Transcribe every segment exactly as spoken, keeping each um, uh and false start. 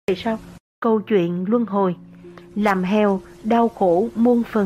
Về sau, câu chuyện luân hồi, làm heo đau khổ muôn phần.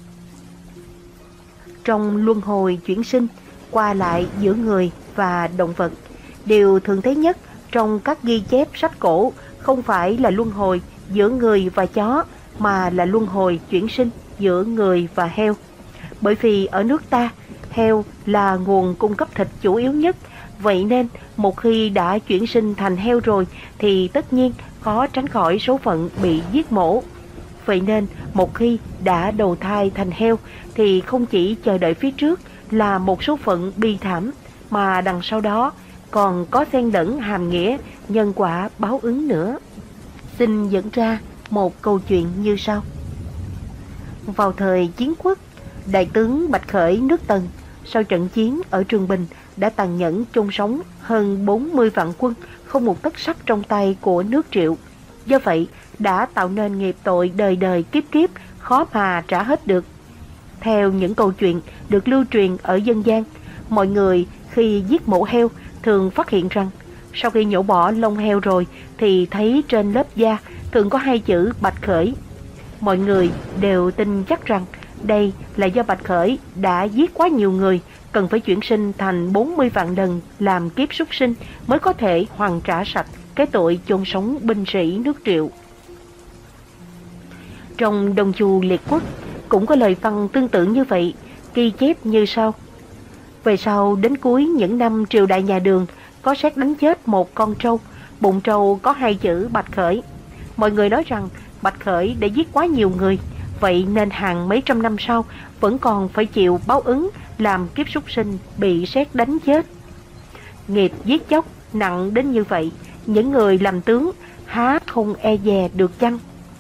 Trong luân hồi chuyển sinh, qua lại giữa người và động vật, điều thường thấy nhất trong các ghi chép sách cổ không phải là luân hồi giữa người và chó, mà là luân hồi chuyển sinh giữa người và heo. Bởi vì ở nước ta, heo là nguồn cung cấp thịt chủ yếu nhất, vậy nên một khi đã chuyển sinh thành heo rồi thì tất nhiên khó tránh khỏi số phận bị giết mổ. Vậy nên một khi đã đầu thai thành heo thì không chỉ chờ đợi phía trước là một số phận bi thảm, mà đằng sau đó còn có xen lẫn hàm nghĩa nhân quả báo ứng nữa. Xin dẫn ra một câu chuyện như sau. Vào thời chiến quốc, đại tướng Bạch Khởi nước Tần sau trận chiến ở Trường Bình đã tàn nhẫn chôn sống hơn bốn mươi vạn quân không một tấc sắt trong tay của nước Triệu. Do vậy đã tạo nên nghiệp tội đời đời kiếp kiếp khó mà trả hết được. Theo những câu chuyện được lưu truyền ở dân gian, mọi người khi giết mổ heo thường phát hiện rằng sau khi nhổ bỏ lông heo rồi thì thấy trên lớp da thường có hai chữ Bạch Khởi. Mọi người đều tin chắc rằng đây là do Bạch Khởi đã giết quá nhiều người, cần phải chuyển sinh thành bốn mươi vạn lần làm kiếp súc sinh mới có thể hoàn trả sạch cái tội chôn sống binh sĩ nước Triệu. Trong Đông Chu Liệt Quốc cũng có lời văn tương tự như vậy, ghi chép như sau. Về sau đến cuối những năm triều đại nhà Đường, có sét đánh chết một con trâu, bụng trâu có hai chữ Bạch Khởi. Mọi người nói rằng Bạch Khởi đã giết quá nhiều người, vậy nên hàng mấy trăm năm sau vẫn còn phải chịu báo ứng làm kiếp súc sinh bị sét đánh chết. Nghiệp giết chóc nặng đến như vậy, những người làm tướng há không e dè được chăng?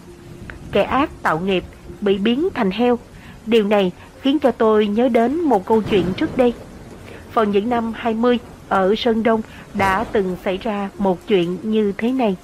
Kẻ ác tạo nghiệp bị biến thành heo. Điều này khiến cho tôi nhớ đến một câu chuyện trước đây. Vào những năm hai mươi, ở Sơn Đông đã từng xảy ra một chuyện như thế này.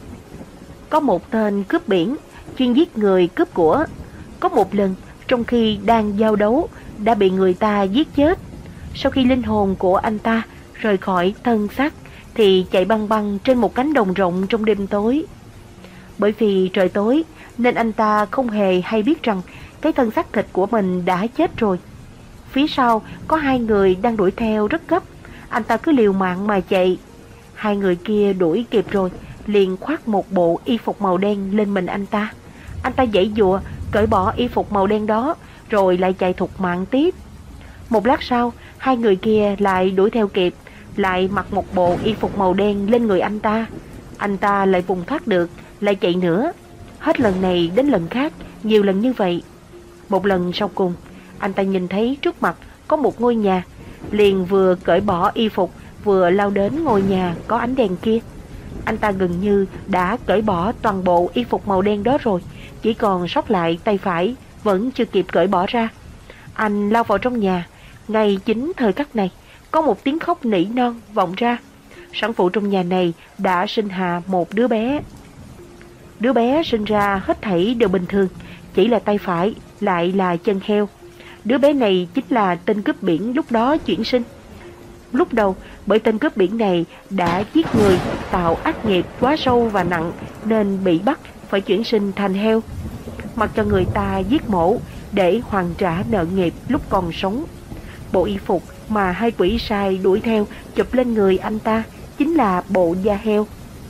Có một tên cướp biển chuyên giết người cướp của. Có một lần trong khi đang giao đấu đã bị người ta giết chết. Sau khi linh hồn của anh ta rời khỏi thân xác thì chạy băng băng trên một cánh đồng rộng trong đêm tối. Bởi vì trời tối nên anh ta không hề hay biết rằng cái thân xác thịt của mình đã chết rồi. Phía sau có hai người đang đuổi theo rất gấp. Anh ta cứ liều mạng mà chạy. Hai người kia đuổi kịp rồi, liền khoác một bộ y phục màu đen lên mình anh ta. Anh ta giãy giụa cởi bỏ y phục màu đen đó, rồi lại chạy thục mạng tiếp. Một lát sau, hai người kia lại đuổi theo kịp, lại mặc một bộ y phục màu đen lên người anh ta. Anh ta lại vùng thoát được, lại chạy nữa. Hết lần này đến lần khác, nhiều lần như vậy. Một lần sau cùng, anh ta nhìn thấy trước mặt có một ngôi nhà, liền vừa cởi bỏ y phục vừa lao đến ngôi nhà có ánh đèn kia. Anh ta gần như đã cởi bỏ toàn bộ y phục màu đen đó rồi, chỉ còn sót lại tay phải vẫn chưa kịp cởi bỏ ra. Anh lao vào trong nhà. Ngay chính thời khắc này, có một tiếng khóc nỉ non vọng ra. Sản phụ trong nhà này đã sinh hạ một đứa bé. Đứa bé sinh ra hết thảy đều bình thường, chỉ là tay phải lại là chân heo. Đứa bé này chính là tên cướp biển lúc đó chuyển sinh. Lúc đầu bởi tên cướp biển này đã giết người, tạo ác nghiệp quá sâu và nặng nên bị bắt phải chuyển sinh thành heo, mặc cho người ta giết mổ để hoàn trả nợ nghiệp lúc còn sống. Bộ y phục mà hai quỷ sai đuổi theo chụp lên người anh ta chính là bộ da heo.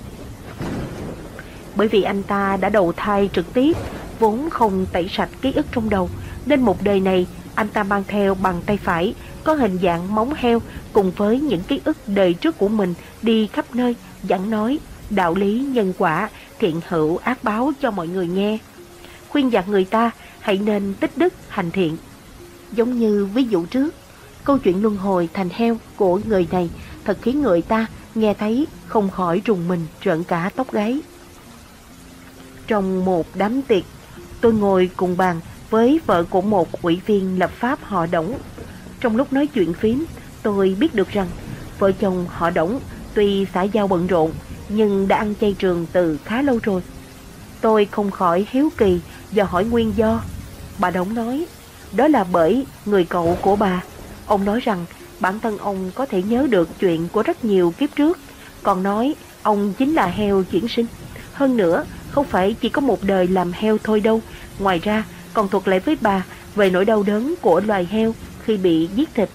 Bởi vì anh ta đã đầu thai trực tiếp, vốn không tẩy sạch ký ức trong đầu, nên một đời này anh ta mang theo bàn tay phải có hình dạng móng heo cùng với những ký ức đời trước của mình đi khắp nơi giảng nói đạo lý nhân quả, thiện hữu ác báo cho mọi người nghe, khuyên dặn người ta hãy nên tích đức hành thiện. Giống như ví dụ trước, câu chuyện luân hồi thành heo của người này thật khiến người ta nghe thấy không khỏi rùng mình rợn cả tóc gáy. Trong một đám tiệc, tôi ngồi cùng bàn với vợ của một ủy viên lập pháp họ Đổng. Trong lúc nói chuyện phím, tôi biết được rằng vợ chồng họ Đổng tuy xã giao bận rộn nhưng đã ăn chay trường từ khá lâu rồi. Tôi không khỏi hiếu kỳ và hỏi nguyên do. Bà Đổng nói, đó là bởi người cậu của bà. Ông nói rằng bản thân ông có thể nhớ được chuyện của rất nhiều kiếp trước, còn nói ông chính là heo chuyển sinh. Hơn nữa, không phải chỉ có một đời làm heo thôi đâu. Ngoài ra, còn thuật lại với bà về nỗi đau đớn của loài heo khi bị giết thịt.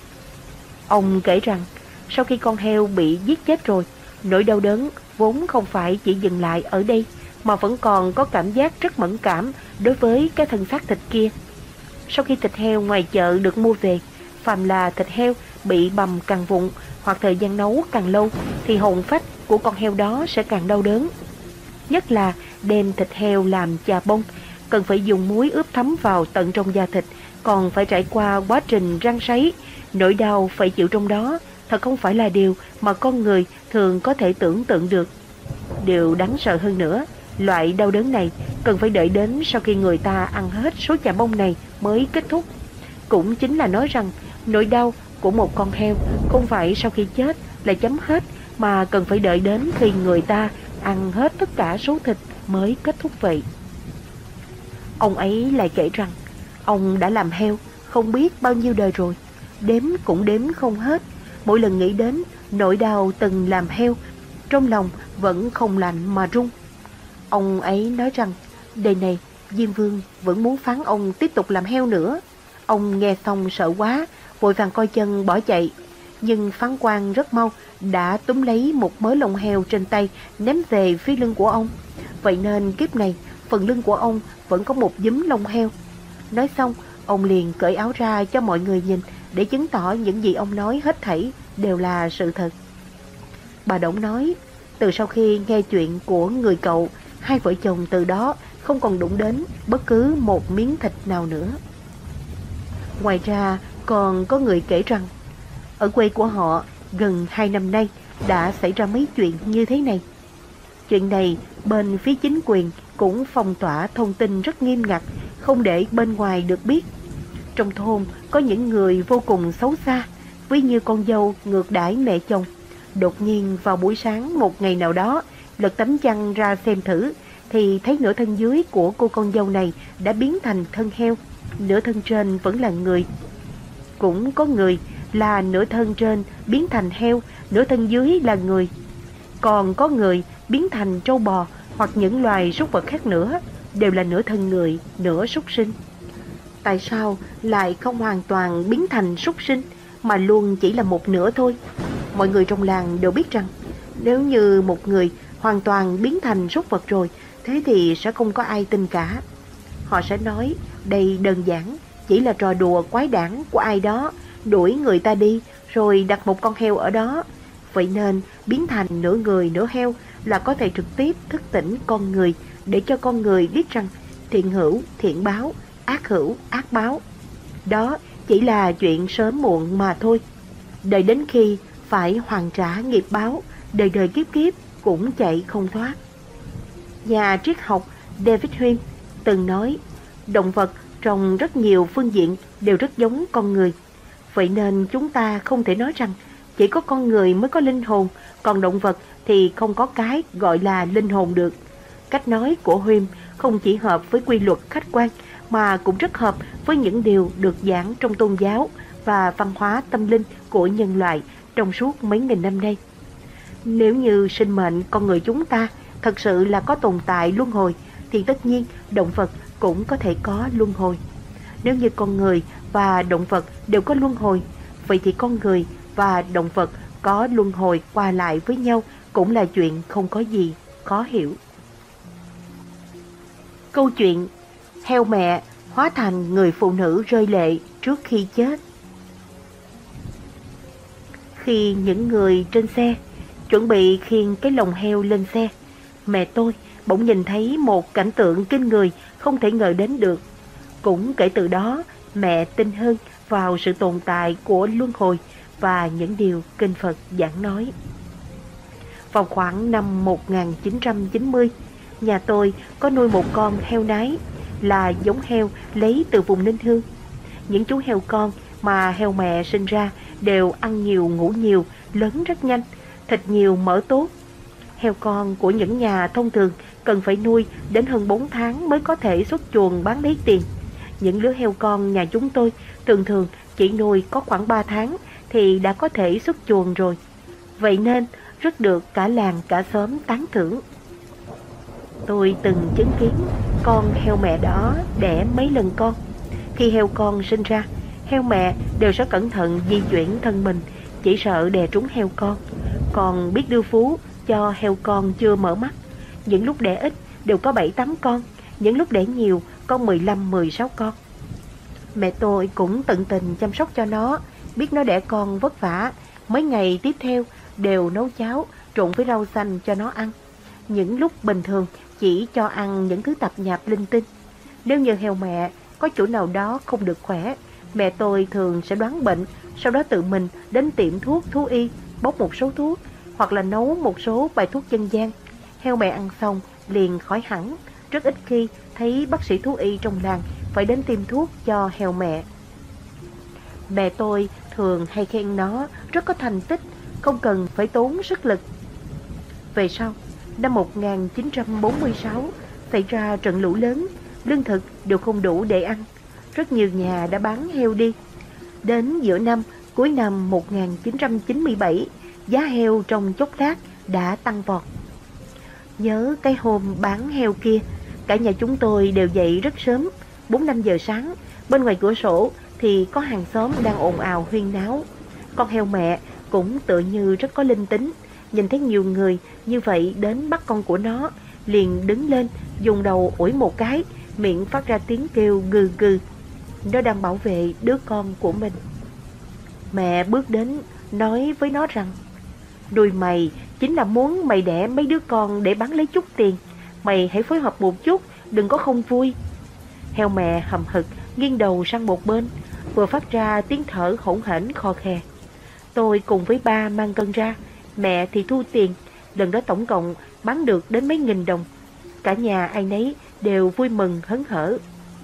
Ông kể rằng, sau khi con heo bị giết chết rồi, nỗi đau đớn vốn không phải chỉ dừng lại ở đây, mà vẫn còn có cảm giác rất mẫn cảm đối với cái thân xác thịt kia. Sau khi thịt heo ngoài chợ được mua về, phàm là thịt heo bị bằm càng vụn hoặc thời gian nấu càng lâu, thì hồn phách của con heo đó sẽ càng đau đớn. Nhất là đem thịt heo làm chà bông, cần phải dùng muối ướp thấm vào tận trong da thịt, còn phải trải qua quá trình rang sấy. Nỗi đau phải chịu trong đó thật không phải là điều mà con người thường có thể tưởng tượng được. Điều đáng sợ hơn nữa, loại đau đớn này cần phải đợi đến sau khi người ta ăn hết số chà bông này mới kết thúc. Cũng chính là nói rằng, nỗi đau của một con heo không phải sau khi chết là chấm hết, mà cần phải đợi đến khi người ta ăn hết tất cả số thịt mới kết thúc vậy. Ông ấy lại kể rằng, ông đã làm heo không biết bao nhiêu đời rồi, đếm cũng đếm không hết. Mỗi lần nghĩ đến nỗi đau từng làm heo, trong lòng vẫn không lạnh mà run. Ông ấy nói rằng, đời này Diêm Vương vẫn muốn phán ông tiếp tục làm heo nữa. Ông nghe xong sợ quá, vội vàng coi chân bỏ chạy. Nhưng phán quan rất mau đã túm lấy một mớ lông heo trên tay, ném về phía lưng của ông. Vậy nên kiếp này, phần lưng của ông vẫn có một giúm lông heo. Nói xong, ông liền cởi áo ra cho mọi người nhìn, để chứng tỏ những gì ông nói hết thảy đều là sự thật. Bà Đổng nói, từ sau khi nghe chuyện của người cậu, hai vợ chồng từ đó không còn đụng đến bất cứ một miếng thịt nào nữa. Ngoài ra, còn có người kể rằng, ở quê của họ gần hai năm nay đã xảy ra mấy chuyện như thế này. Chuyện này bên phía chính quyền cũng phong tỏa thông tin rất nghiêm ngặt, không để bên ngoài được biết. Trong thôn có những người vô cùng xấu xa, ví như con dâu ngược đãi mẹ chồng. Đột nhiên vào buổi sáng một ngày nào đó, lật tấm chăn ra xem thử, thì thấy nửa thân dưới của cô con dâu này đã biến thành thân heo, nửa thân trên vẫn là người. Cũng có người là nửa thân trên biến thành heo, nửa thân dưới là người. Còn có người biến thành trâu bò hoặc những loài súc vật khác nữa, đều là nửa thân người, nửa súc sinh. Tại sao lại không hoàn toàn biến thành súc sinh, mà luôn chỉ là một nửa thôi? Mọi người trong làng đều biết rằng, nếu như một người hoàn toàn biến thành súc vật rồi, thế thì sẽ không có ai tin cả. Họ sẽ nói đây đơn giản chỉ là trò đùa quái đản của ai đó, đuổi người ta đi rồi đặt một con heo ở đó. Vậy nên biến thành nửa người nửa heo là có thể trực tiếp thức tỉnh con người, để cho con người biết rằng thiện hữu thiện báo, ác hữu ác báo. Đó chỉ là chuyện sớm muộn mà thôi. Đợi đến khi phải hoàn trả nghiệp báo, đời đời kiếp kiếp cũng chạy không thoát. Nhà triết học David Hume từng nói, động vật trong rất nhiều phương diện đều rất giống con người. Vậy nên chúng ta không thể nói rằng chỉ có con người mới có linh hồn, còn động vật thì không có cái gọi là linh hồn được. Cách nói của Hume không chỉ hợp với quy luật khách quan, mà cũng rất hợp với những điều được giảng trong tôn giáo và văn hóa tâm linh của nhân loại trong suốt mấy nghìn năm nay. Nếu như sinh mệnh con người chúng ta thật sự là có tồn tại luân hồi, thì tất nhiên động vật cũng có thể có luân hồi. Nếu như con người và động vật đều có luân hồi, vậy thì con người và động vật có luân hồi qua lại với nhau cũng là chuyện không có gì khó hiểu. Câu chuyện heo mẹ hóa thành người phụ nữ rơi lệ trước khi chết. Khi những người trên xe chuẩn bị khiêng cái lồng heo lên xe, mẹ tôi bỗng nhìn thấy một cảnh tượng kinh người không thể ngờ đến được. Cũng kể từ đó, mẹ tin hơn vào sự tồn tại của luân hồi và những điều kinh Phật giảng nói. Vào khoảng năm một nghìn chín trăm chín mươi, nhà tôi có nuôi một con heo nái, là giống heo lấy từ vùng Ninh Hương. Những chú heo con mà heo mẹ sinh ra đều ăn nhiều ngủ nhiều, lớn rất nhanh, thịt nhiều mỡ tốt. Heo con của những nhà thông thường cần phải nuôi đến hơn bốn tháng mới có thể xuất chuồng bán lấy tiền. Những lứa heo con nhà chúng tôi thường thường chỉ nuôi có khoảng ba tháng thì đã có thể xuất chuồng rồi. Vậy nên rất được cả làng cả xóm tán thưởng. Tôi từng chứng kiến con heo mẹ đó đẻ mấy lần con. Khi heo con sinh ra, heo mẹ đều sẽ cẩn thận di chuyển thân mình, chỉ sợ đè trúng heo con. Còn biết đưa phú cho heo con chưa mở mắt. Những lúc đẻ ít đều có bảy tám con, những lúc đẻ nhiều có mười lăm mười sáu con. Mẹ tôi cũng tận tình chăm sóc cho nó, biết nó đẻ con vất vả. Mấy ngày tiếp theo đều nấu cháo trộn với rau xanh cho nó ăn. Những lúc bình thường chỉ cho ăn những thứ tạp nhạp linh tinh. Nếu như heo mẹ có chỗ nào đó không được khỏe, mẹ tôi thường sẽ đoán bệnh, sau đó tự mình đến tiệm thuốc thú y bốc một số thuốc, hoặc là nấu một số bài thuốc dân gian. Heo mẹ ăn xong liền khỏi hẳn. Rất ít khi thấy bác sĩ thú y trong làng phải đến tiêm thuốc cho heo mẹ. Mẹ tôi thường hay khen nó rất có thành tích, không cần phải tốn sức lực. Về sau, năm một nghìn chín trăm bốn mươi sáu xảy ra trận lũ lớn, lương thực đều không đủ để ăn. Rất nhiều nhà đã bán heo đi. Đến giữa năm, cuối năm một nghìn chín trăm chín mươi bảy, giá heo trong chốc lát đã tăng vọt. Nhớ cái hôm bán heo kia, cả nhà chúng tôi đều dậy rất sớm, bốn năm giờ sáng. Bên ngoài cửa sổ thì có hàng xóm đang ồn ào huyên náo. Con heo mẹ cũng tựa như rất có linh tính, nhìn thấy nhiều người như vậy đến bắt con của nó, liền đứng lên dùng đầu ủi một cái, miệng phát ra tiếng kêu gừ gừ. Nó đang bảo vệ đứa con của mình. Mẹ bước đến nói với nó rằng: "Đuôi mày chính là muốn mày đẻ mấy đứa con để bán lấy chút tiền. Mày hãy phối hợp một chút, đừng có không vui." Heo mẹ hầm hực nghiêng đầu sang một bên, vừa phát ra tiếng thở hổn hển khò khè. Tôi cùng với ba mang cân ra, mẹ thì thu tiền. Lần đó tổng cộng bán được đến mấy nghìn đồng. Cả nhà ai nấy đều vui mừng hớn hở.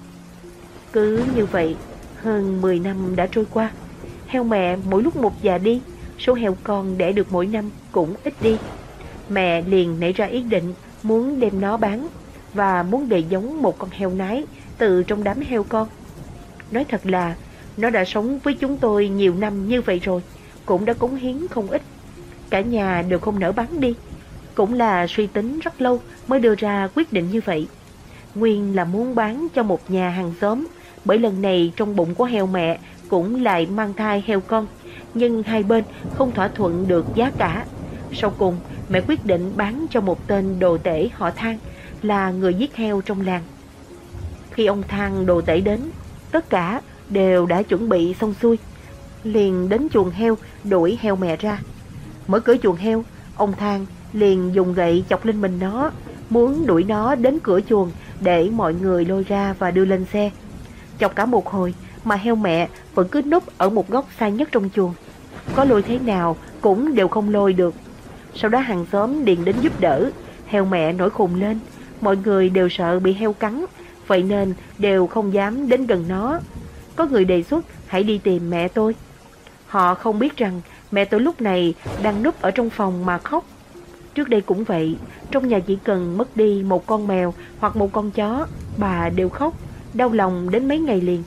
Cứ như vậy, hơn mười năm đã trôi qua. Heo mẹ mỗi lúc một già đi, số heo con đẻ được mỗi năm cũng ít đi. Mẹ liền nảy ra ý định muốn đem nó bán, và muốn để giống một con heo nái từ trong đám heo con. Nói thật là nó đã sống với chúng tôi nhiều năm như vậy rồi, cũng đã cống hiến không ít. Cả nhà đều không nỡ bán đi. Cũng là suy tính rất lâu mới đưa ra quyết định như vậy. Nguyên là muốn bán cho một nhà hàng xóm, bởi lần này trong bụng của heo mẹ cũng lại mang thai heo con, nhưng hai bên không thỏa thuận được giá cả. Sau cùng mẹ quyết định bán cho một tên đồ tể họ Thang, là người giết heo trong làng. Khi ông Thang đồ tể đến, tất cả đều đã chuẩn bị xong xuôi, liền đến chuồng heo đuổi heo mẹ ra. Mở cửa chuồng heo, ông Thang liền dùng gậy chọc lên mình nó, muốn đuổi nó đến cửa chuồng để mọi người lôi ra và đưa lên xe. Chọc cả một hồi mà heo mẹ vẫn cứ núp ở một góc xa nhất trong chuồng, có lôi thế nào cũng đều không lôi được. Sau đó hàng xóm liền đến giúp đỡ. Heo mẹ nổi khùng lên, mọi người đều sợ bị heo cắn, vậy nên đều không dám đến gần nó. Có người đề xuất hãy đi tìm mẹ tôi. Họ không biết rằng mẹ tôi lúc này đang núp ở trong phòng mà khóc. Trước đây cũng vậy, trong nhà chỉ cần mất đi một con mèo hoặc một con chó, bà đều khóc, đau lòng đến mấy ngày liền.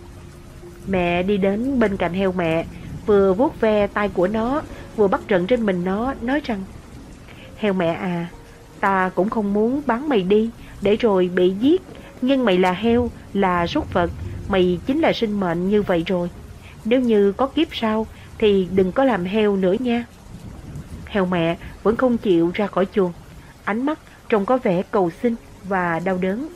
Mẹ đi đến bên cạnh heo mẹ, vừa vuốt ve tai của nó, vừa bắt trận trên mình nó, nói rằng: "Heo mẹ à, ta cũng không muốn bán mày đi để rồi bị giết, nhưng mày là heo, là súc vật, mày chính là sinh mệnh như vậy rồi. Nếu như có kiếp sau thì đừng có làm heo nữa nha." Heo mẹ vẫn không chịu ra khỏi chuồng, ánh mắt trông có vẻ cầu xin và đau đớn.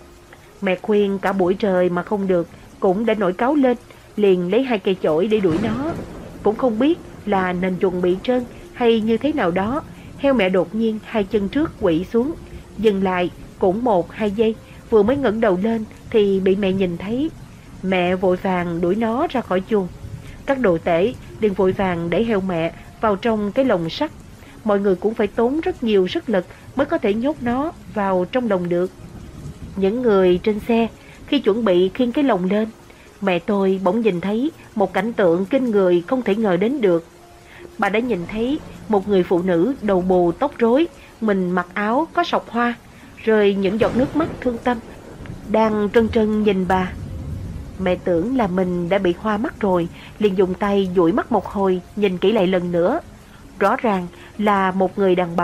Mẹ khuyên cả buổi trời mà không được, cũng đã nổi cáu lên, liền lấy hai cây chổi để đuổi nó. Cũng không biết là nền chuồng bị trơn hay như thế nào đó, heo mẹ đột nhiên hai chân trước quỵ xuống, dừng lại cũng một hai giây, vừa mới ngẩng đầu lên thì bị mẹ nhìn thấy. Mẹ vội vàng đuổi nó ra khỏi chuồng. Các đồ tể liền vội vàng đẩy heo mẹ vào trong cái lồng sắt. Mọi người cũng phải tốn rất nhiều sức lực mới có thể nhốt nó vào trong lồng được. Những người trên xe khi chuẩn bị khiêng cái lồng lên, mẹ tôi bỗng nhìn thấy một cảnh tượng kinh người không thể ngờ đến được. Bà đã nhìn thấy một người phụ nữ đầu bù tóc rối, mình mặc áo có sọc hoa, rơi những giọt nước mắt thương tâm, đang trân trân nhìn bà. Mẹ tưởng là mình đã bị hoa mắt rồi, liền dùng tay dụi mắt một hồi, nhìn kỹ lại lần nữa. Rõ ràng là một người đàn bà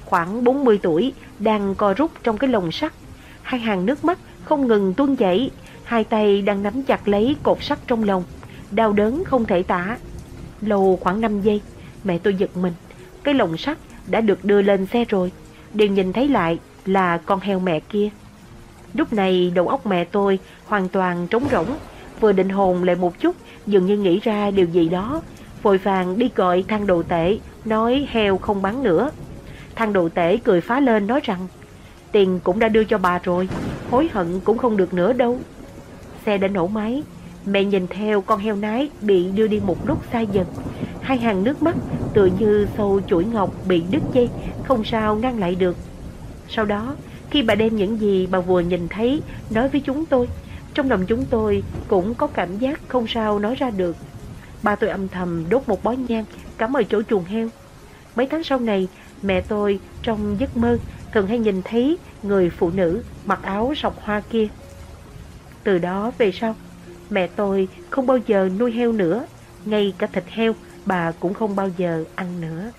khoảng bốn mươi tuổi, đang co rút trong cái lồng sắt. Hai hàng nước mắt không ngừng tuôn chảy, hai tay đang nắm chặt lấy cột sắt trong lồng, đau đớn không thể tả. Lâu khoảng năm giây, mẹ tôi giật mình, cái lồng sắt đã được đưa lên xe rồi. Điều nhìn thấy lại là con heo mẹ kia. Lúc này đầu óc mẹ tôi hoàn toàn trống rỗng, vừa định hồn lại một chút, dường như nghĩ ra điều gì đó, vội vàng đi gọi thằng đồ tể, nói heo không bán nữa. Thằng đồ tể cười phá lên nói rằng tiền cũng đã đưa cho bà rồi, hối hận cũng không được nữa đâu. Xe đã nổ máy, mẹ nhìn theo con heo nái bị đưa đi một lúc xa dần, hai hàng nước mắt tựa như sâu chuỗi ngọc bị đứt dây, không sao ngăn lại được. Sau đó, khi bà đem những gì bà vừa nhìn thấy nói với chúng tôi, trong lòng chúng tôi cũng có cảm giác không sao nói ra được. Ba tôi âm thầm đốt một bó nhang cắm ở chỗ chuồng heo. Mấy tháng sau này, mẹ tôi trong giấc mơ thường hay nhìn thấy người phụ nữ mặc áo sọc hoa kia. Từ đó về sau, mẹ tôi không bao giờ nuôi heo nữa, ngay cả thịt heo bà cũng không bao giờ ăn nữa.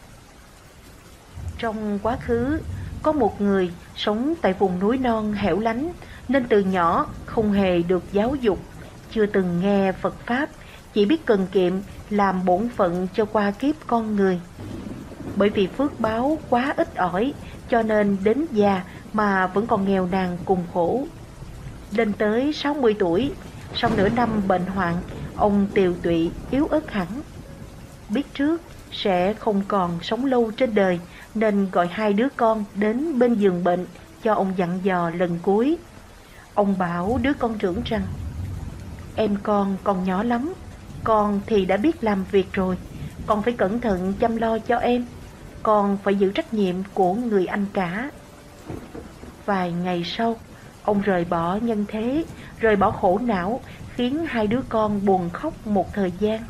Trong quá khứ, có một người sống tại vùng núi non hẻo lánh, nên từ nhỏ không hề được giáo dục, chưa từng nghe Phật Pháp, chỉ biết cần kiệm làm bổn phận cho qua kiếp con người. Bởi vì phước báo quá ít ỏi, cho nên đến già mà vẫn còn nghèo nàn cùng khổ. Lên tới sáu mươi tuổi, sau nửa năm bệnh hoạn, ông tiều tụy yếu ớt hẳn. Biết trước sẽ không còn sống lâu trên đời, nên gọi hai đứa con đến bên giường bệnh cho ông dặn dò lần cuối. Ông bảo đứa con trưởng rằng: em con còn nhỏ lắm, con thì đã biết làm việc rồi, con phải cẩn thận chăm lo cho em, con phải giữ trách nhiệm của người anh cả. Vài ngày sau, ông rời bỏ nhân thế, rời bỏ khổ não, khiến hai đứa con buồn khóc một thời gian.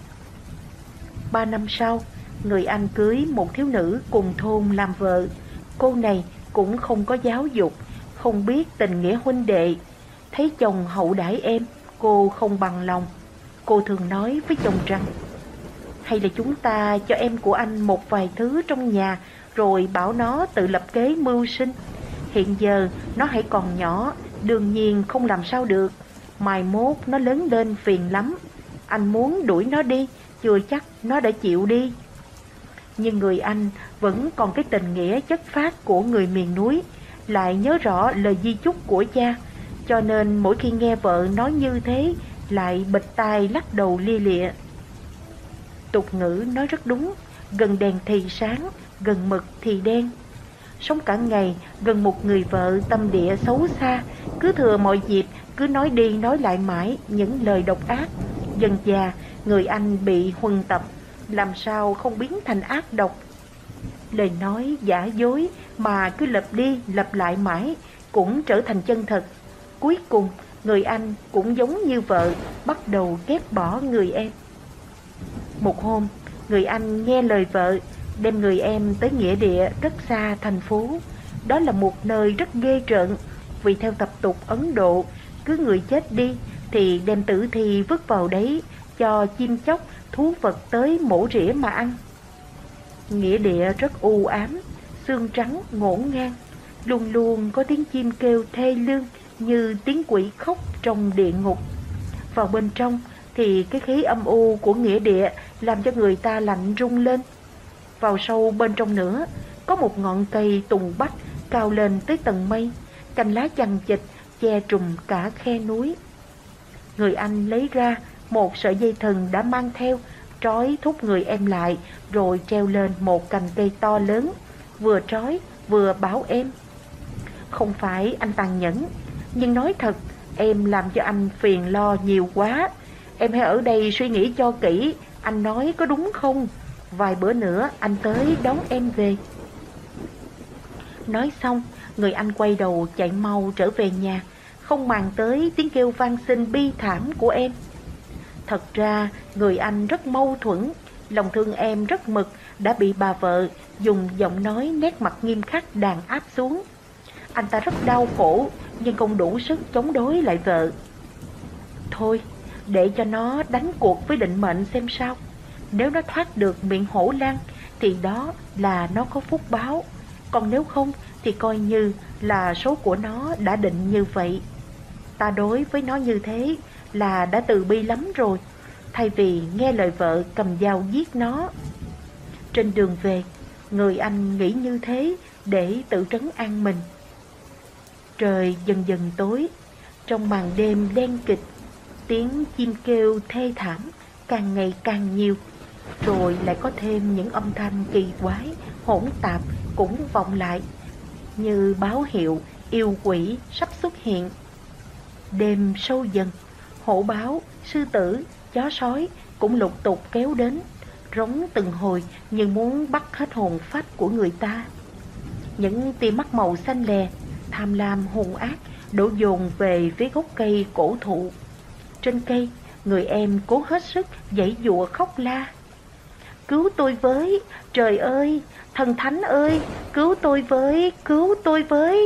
Ba năm sau, người anh cưới một thiếu nữ cùng thôn làm vợ. Cô này cũng không có giáo dục, không biết tình nghĩa huynh đệ. Thấy chồng hậu đãi em, cô không bằng lòng. Cô thường nói với chồng rằng: hay là chúng ta cho em của anh một vài thứ trong nhà, rồi bảo nó tự lập kế mưu sinh. Hiện giờ nó hãy còn nhỏ, đương nhiên không làm sao được. Mai mốt nó lớn lên phiền lắm. Anh muốn đuổi nó đi, chưa chắc nó đã chịu đi. Nhưng người anh vẫn còn cái tình nghĩa chất phác của người miền núi, lại nhớ rõ lời di chúc của cha, cho nên mỗi khi nghe vợ nói như thế, lại bịt tai lắc đầu lia lịa. Tục ngữ nói rất đúng, gần đèn thì sáng, gần mực thì đen. Sống cả ngày gần một người vợ tâm địa xấu xa, cứ thừa mọi dịp, cứ nói đi nói lại mãi những lời độc ác. Dần già, người anh bị huân tập, làm sao không biến thành ác độc. Lời nói giả dối mà cứ lặp đi lặp lại mãi cũng trở thành chân thật. Cuối cùng, người anh cũng giống như vợ, bắt đầu ghét bỏ người em. Một hôm, người anh nghe lời vợ, đem người em tới nghĩa địa rất xa thành phố. Đó là một nơi rất ghê rợn, vì theo tập tục Ấn Độ, cứ người chết đi thì đem tử thi vứt vào đấy, cho chim chóc, thú vật tới mổ rỉa mà ăn. Nghĩa địa rất u ám, xương trắng ngổn ngang, luôn luôn có tiếng chim kêu thê lương như tiếng quỷ khóc trong địa ngục. Vào bên trong thì cái khí âm u của nghĩa địa làm cho người ta lạnh run lên. Vào sâu bên trong nữa, có một ngọn cây tùng bách cao lên tới tầng mây, cành lá chằng chịt che trùm cả khe núi. Người anh lấy ra một sợi dây thừng đã mang theo, trói thúc người em lại, rồi treo lên một cành cây to lớn, vừa trói vừa bảo em: không phải anh tàn nhẫn, nhưng nói thật, em làm cho anh phiền lo nhiều quá. Em hãy ở đây suy nghĩ cho kỹ, anh nói có đúng không? Vài bữa nữa anh tới đón em về. Nói xong, người anh quay đầu chạy mau trở về nhà, không màng tới tiếng kêu van xin bi thảm của em. Thật ra, người anh rất mâu thuẫn, lòng thương em rất mực, đã bị bà vợ dùng giọng nói nét mặt nghiêm khắc đàn áp xuống. Anh ta rất đau khổ, nhưng không đủ sức chống đối lại vợ. Thôi, để cho nó đánh cuộc với định mệnh xem sao. Nếu nó thoát được miệng hổ lang, thì đó là nó có phúc báo. còn nếu không thì coi như là số của nó đã định như vậy. Ta đối với nó như thế là đã từ bi lắm rồi, thay vì nghe lời vợ cầm dao giết nó. Trên đường về, người anh nghĩ như thế để tự trấn an mình. Trời dần dần tối, trong màn đêm đen kịt, tiếng chim kêu thê thảm càng ngày càng nhiều, rồi lại có thêm những âm thanh kỳ quái, hỗn tạp cũng vọng lại, như báo hiệu yêu quỷ sắp xuất hiện. Đêm sâu dần, hổ báo, sư tử, chó sói cũng lục tục kéo đến, rống từng hồi như muốn bắt hết hồn phách của người ta. Những tia mắt màu xanh lè, tham lam hung ác đổ dồn về phía gốc cây cổ thụ. Trên cây, người em cố hết sức giãy giụa khóc la: "Cứu tôi với, trời ơi, thần thánh ơi, cứu tôi với, cứu tôi với!"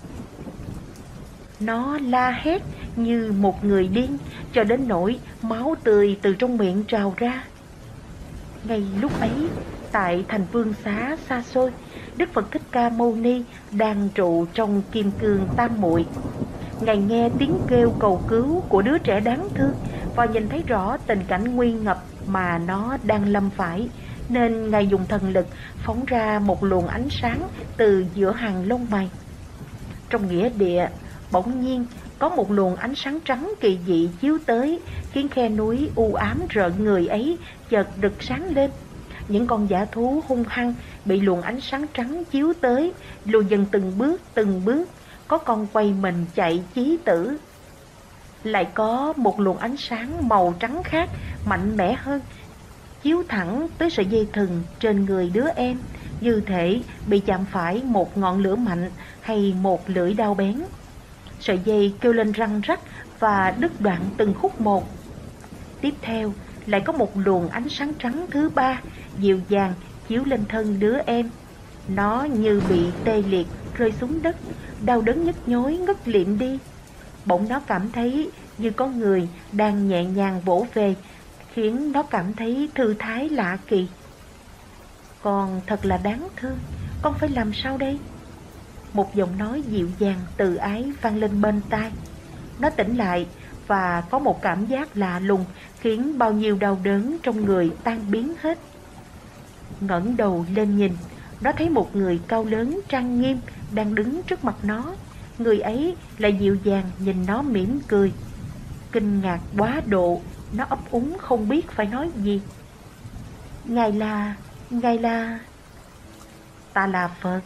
Nó la hét như một người điên, cho đến nỗi máu tươi từ trong miệng trào ra. Ngay lúc ấy, tại thành Vương Xá xa xôi, Đức Phật Thích Ca Mâu Ni đang trụ trong kim cương tam muội. Ngài nghe tiếng kêu cầu cứu của đứa trẻ đáng thương và nhìn thấy rõ tình cảnh nguy ngập mà nó đang lâm phải, nên Ngài dùng thần lực phóng ra một luồng ánh sáng từ giữa hàng lông mày. Trong nghĩa địa, bỗng nhiên có một luồng ánh sáng trắng kỳ dị chiếu tới, khiến khe núi u ám rợn người ấy chợt rực sáng lên. Những con dã thú hung hăng bị luồng ánh sáng trắng chiếu tới lùi dần từng bước từng bước, có con quay mình chạy chí tử. Lại có một luồng ánh sáng màu trắng khác mạnh mẽ hơn chiếu thẳng tới sợi dây thừng trên người đứa em, như thể bị chạm phải một ngọn lửa mạnh hay một lưỡi dao bén. Sợi dây kêu lên răng rắc và đứt đoạn từng khúc một. Tiếp theo lại có một luồng ánh sáng trắng thứ ba dịu dàng chiếu lên thân đứa em. Nó như bị tê liệt rơi xuống đất, đau đớn nhức nhối ngất lịm đi. Bỗng nó cảm thấy như có người đang nhẹ nhàng vỗ về, khiến nó cảm thấy thư thái lạ kỳ. Con thật là đáng thương, con phải làm sao đây? Một giọng nói dịu dàng từ ái vang lên bên tai. Nó tỉnh lại và có một cảm giác lạ lùng, khiến bao nhiêu đau đớn trong người tan biến hết. Ngẩng đầu lên nhìn, nó thấy một người cao lớn trang nghiêm đang đứng trước mặt nó. Người ấy lại dịu dàng nhìn nó mỉm cười. Kinh ngạc quá độ, nó ấp úng không biết phải nói gì. Ngài là... Ngài là... Ta là Phật.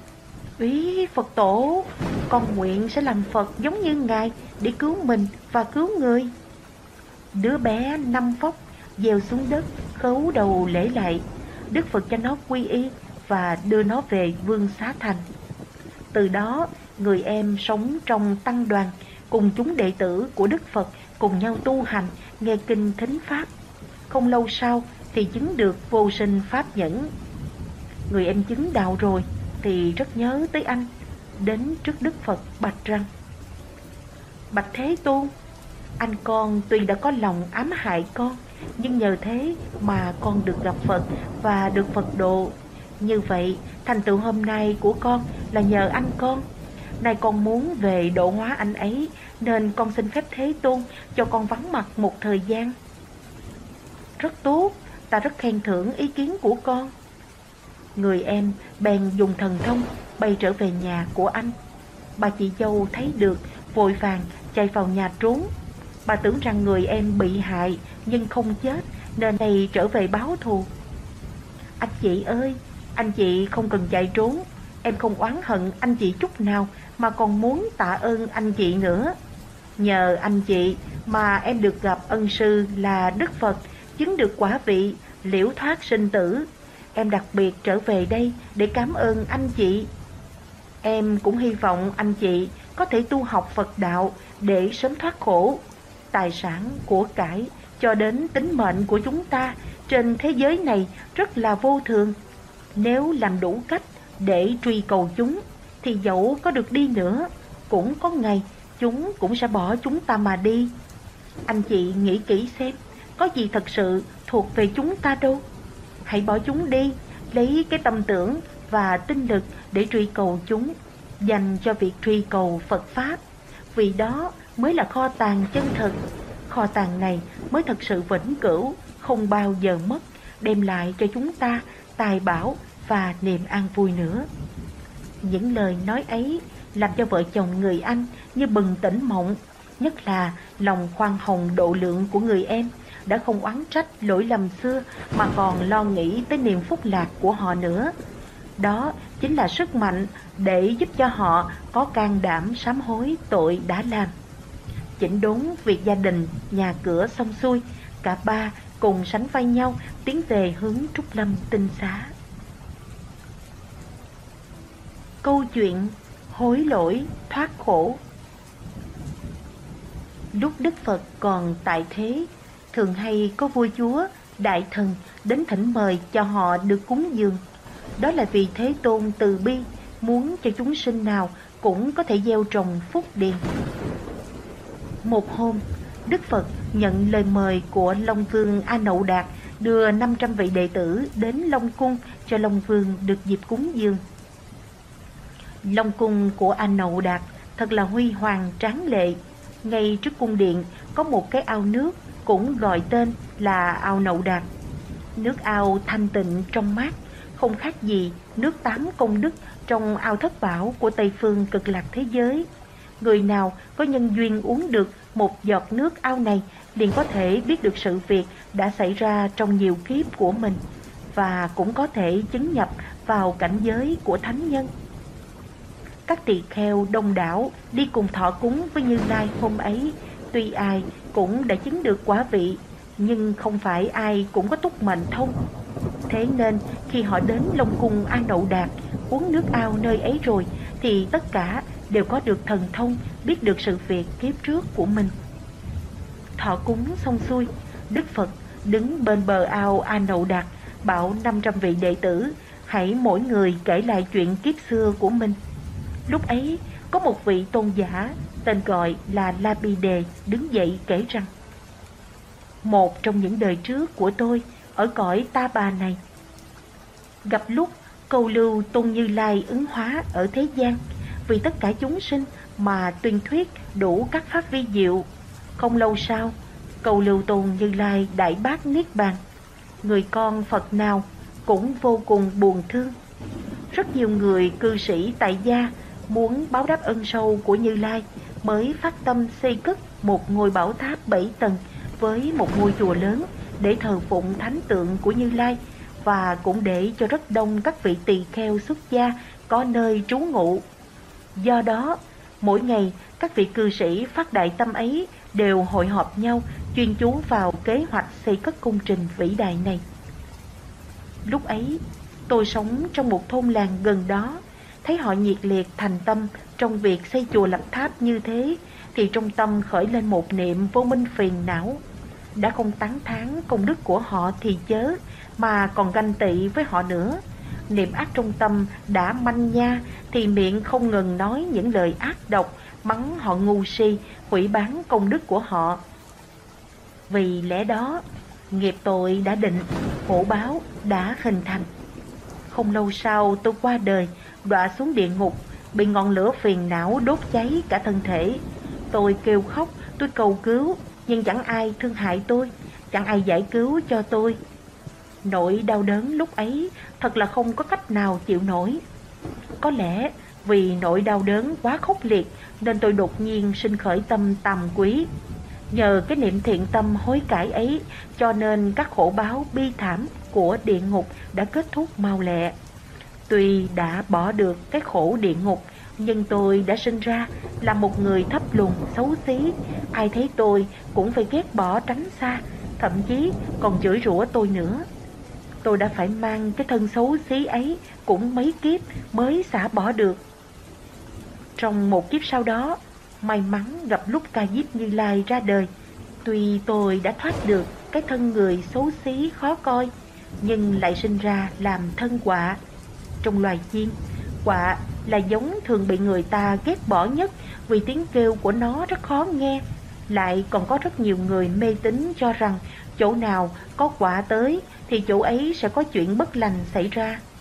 Úy Phật tổ, con nguyện sẽ làm Phật giống như Ngài để cứu mình và cứu người. Đứa bé năm phóc gieo xuống đất, khấu đầu lễ lạy. Đức Phật cho nó quy y và đưa nó về Vương Xá Thành. Từ đó, người em sống trong tăng đoàn, cùng chúng đệ tử của Đức Phật cùng nhau tu hành, nghe kinh thính pháp. Không lâu sau thì chứng được vô sinh pháp nhẫn. Người em chứng đạo rồi thì rất nhớ tới anh, đến trước Đức Phật bạch rằng: Bạch Thế Tôn, anh con tuy đã có lòng ám hại con, nhưng nhờ thế mà con được gặp Phật và được Phật độ. Như vậy, thành tựu hôm nay của con là nhờ anh con. Nay con muốn về độ hóa anh ấy, nên con xin phép Thế Tôn cho con vắng mặt một thời gian. Rất tốt, ta rất khen thưởng ý kiến của con. Người em bèn dùng thần thông bay trở về nhà của anh. Bà chị dâu thấy được, vội vàng chạy vào nhà trốn. Bà tưởng rằng người em bị hại nhưng không chết, nên này trở về báo thù. Anh chị ơi, anh chị không cần chạy trốn. Em không oán hận anh chị chút nào, mà còn muốn tạ ơn anh chị nữa. Nhờ anh chị mà em được gặp ân sư là Đức Phật, chứng được quả vị, liễu thoát sinh tử. Em đặc biệt trở về đây để cảm ơn anh chị. Em cũng hy vọng anh chị có thể tu học Phật đạo để sớm thoát khổ. Tài sản, của cải cho đến tính mệnh của chúng ta trên thế giới này rất là vô thường. Nếu làm đủ cách để truy cầu chúng, thì dẫu có được đi nữa, cũng có ngày chúng cũng sẽ bỏ chúng ta mà đi. Anh chị nghĩ kỹ xem, có gì thật sự thuộc về chúng ta đâu. Hãy bỏ chúng đi, lấy cái tâm tưởng và tinh lực để truy cầu chúng, dành cho việc truy cầu Phật Pháp. Vì đó mới là kho tàng chân thực. Kho tàng này mới thật sự vĩnh cửu, không bao giờ mất, đem lại cho chúng ta tài bảo và niềm an vui nữa. Những lời nói ấy làm cho vợ chồng người anh như bừng tỉnh mộng, nhất là lòng khoan hồng độ lượng của người em đã không oán trách lỗi lầm xưa mà còn lo nghĩ tới niềm phúc lạc của họ nữa. Đó chính là sức mạnh để giúp cho họ có can đảm sám hối tội đã làm. Chỉnh đốn việc gia đình, nhà cửa xong xuôi, cả ba cùng sánh vai nhau tiến về hướng Trúc Lâm Tinh Xá. Câu chuyện hối lỗi thoát khổ. Lúc Đức Phật còn tại thế, thường hay có vua chúa, đại thần đến thỉnh mời cho họ được cúng dường. Đó là vì Thế Tôn từ bi, muốn cho chúng sinh nào cũng có thể gieo trồng phúc điền. Một hôm, Đức Phật nhận lời mời của Long Vương A Nậu Đạt đưa năm trăm vị đệ tử đến Long Cung cho Long Vương được dịp cúng dường. Long Cung của A Nậu Đạt thật là huy hoàng tráng lệ. Ngay trước cung điện có một cái ao nước cũng gọi tên là ao Nậu Đạt. Nước ao thanh tịnh trong mát, không khác gì nước tám công đức trong ao thất bảo của Tây phương cực lạc thế giới. Người nào có nhân duyên uống được một giọt nước ao này liền có thể biết được sự việc đã xảy ra trong nhiều kiếp của mình, và cũng có thể chứng nhập vào cảnh giới của thánh nhân. Các tỳ kheo đông đảo đi cùng thọ cúng với Như Lai hôm ấy, tuy ai cũng đã chứng được quả vị, nhưng không phải ai cũng có túc mệnh thông. Thế nên khi họ đến Long Cung A Nậu Đạt uống nước ao nơi ấy rồi, thì tất cả đều có được thần thông, biết được sự việc kiếp trước của mình. Thọ cúng xong xuôi, Đức Phật đứng bên bờ ao A Nậu Đạt, bảo năm trăm vị đệ tử hãy mỗi người kể lại chuyện kiếp xưa của mình. Lúc ấy có một vị tôn giả tên gọi là La Bi Đề đứng dậy kể rằng: một trong những đời trước của tôi ở cõi Ta Bà này, gặp lúc câu lưu Tôn Như Lai ứng hóa ở thế gian, vì tất cả chúng sinh mà tuyên thuyết đủ các pháp vi diệu. Không lâu sau, câu lưu Tôn Như Lai đại bác niết bàn. Người con Phật nào cũng vô cùng buồn thương. Rất nhiều người cư sĩ tại gia muốn báo đáp ân sâu của Như Lai mới phát tâm xây cất một ngôi bảo tháp bảy tầng với một ngôi chùa lớn để thờ phụng thánh tượng của Như Lai, và cũng để cho rất đông các vị tỳ kheo xuất gia có nơi trú ngụ. Do đó, mỗi ngày các vị cư sĩ phát đại tâm ấy đều hội họp nhau chuyên chú vào kế hoạch xây cất công trình vĩ đại này. Lúc ấy, tôi sống trong một thôn làng gần đó, thấy họ nhiệt liệt thành tâm trong việc xây chùa lập tháp như thế, thì trong tâm khởi lên một niệm vô minh phiền não. Đã không tán thán công đức của họ thì chớ, mà còn ganh tị với họ nữa. Niệm ác trong tâm đã manh nha, thì miệng không ngừng nói những lời ác độc, mắng họ ngu si, hủy bán công đức của họ. Vì lẽ đó, nghiệp tội đã định, khổ báo đã hình thành. Không lâu sau tôi qua đời, đọa xuống địa ngục, bị ngọn lửa phiền não đốt cháy cả thân thể. Tôi kêu khóc, tôi cầu cứu, nhưng chẳng ai thương hại tôi, chẳng ai giải cứu cho tôi. Nỗi đau đớn lúc ấy thật là không có cách nào chịu nổi. Có lẽ vì nỗi đau đớn quá khốc liệt nên tôi đột nhiên sinh khởi tâm tàm quý. Nhờ cái niệm thiện tâm hối cải ấy, cho nên các khổ báo bi thảm của địa ngục đã kết thúc mau lẹ. Tuy đã bỏ được cái khổ địa ngục, nhưng tôi đã sinh ra là một người thấp lùn, xấu xí. Ai thấy tôi cũng phải ghét bỏ tránh xa, thậm chí còn chửi rủa tôi nữa. Tôi đã phải mang cái thân xấu xí ấy cũng mấy kiếp mới xả bỏ được. Trong một kiếp sau đó, may mắn gặp lúc Ca Diếp Như Lai ra đời. Tuy tôi đã thoát được cái thân người xấu xí khó coi, nhưng lại sinh ra làm thân quạ. Trong loài chim, quạ là giống thường bị người ta ghét bỏ nhất vì tiếng kêu của nó rất khó nghe. Lại còn có rất nhiều người mê tín cho rằng chỗ nào có quạ tới thì chỗ ấy sẽ có chuyện bất lành xảy ra.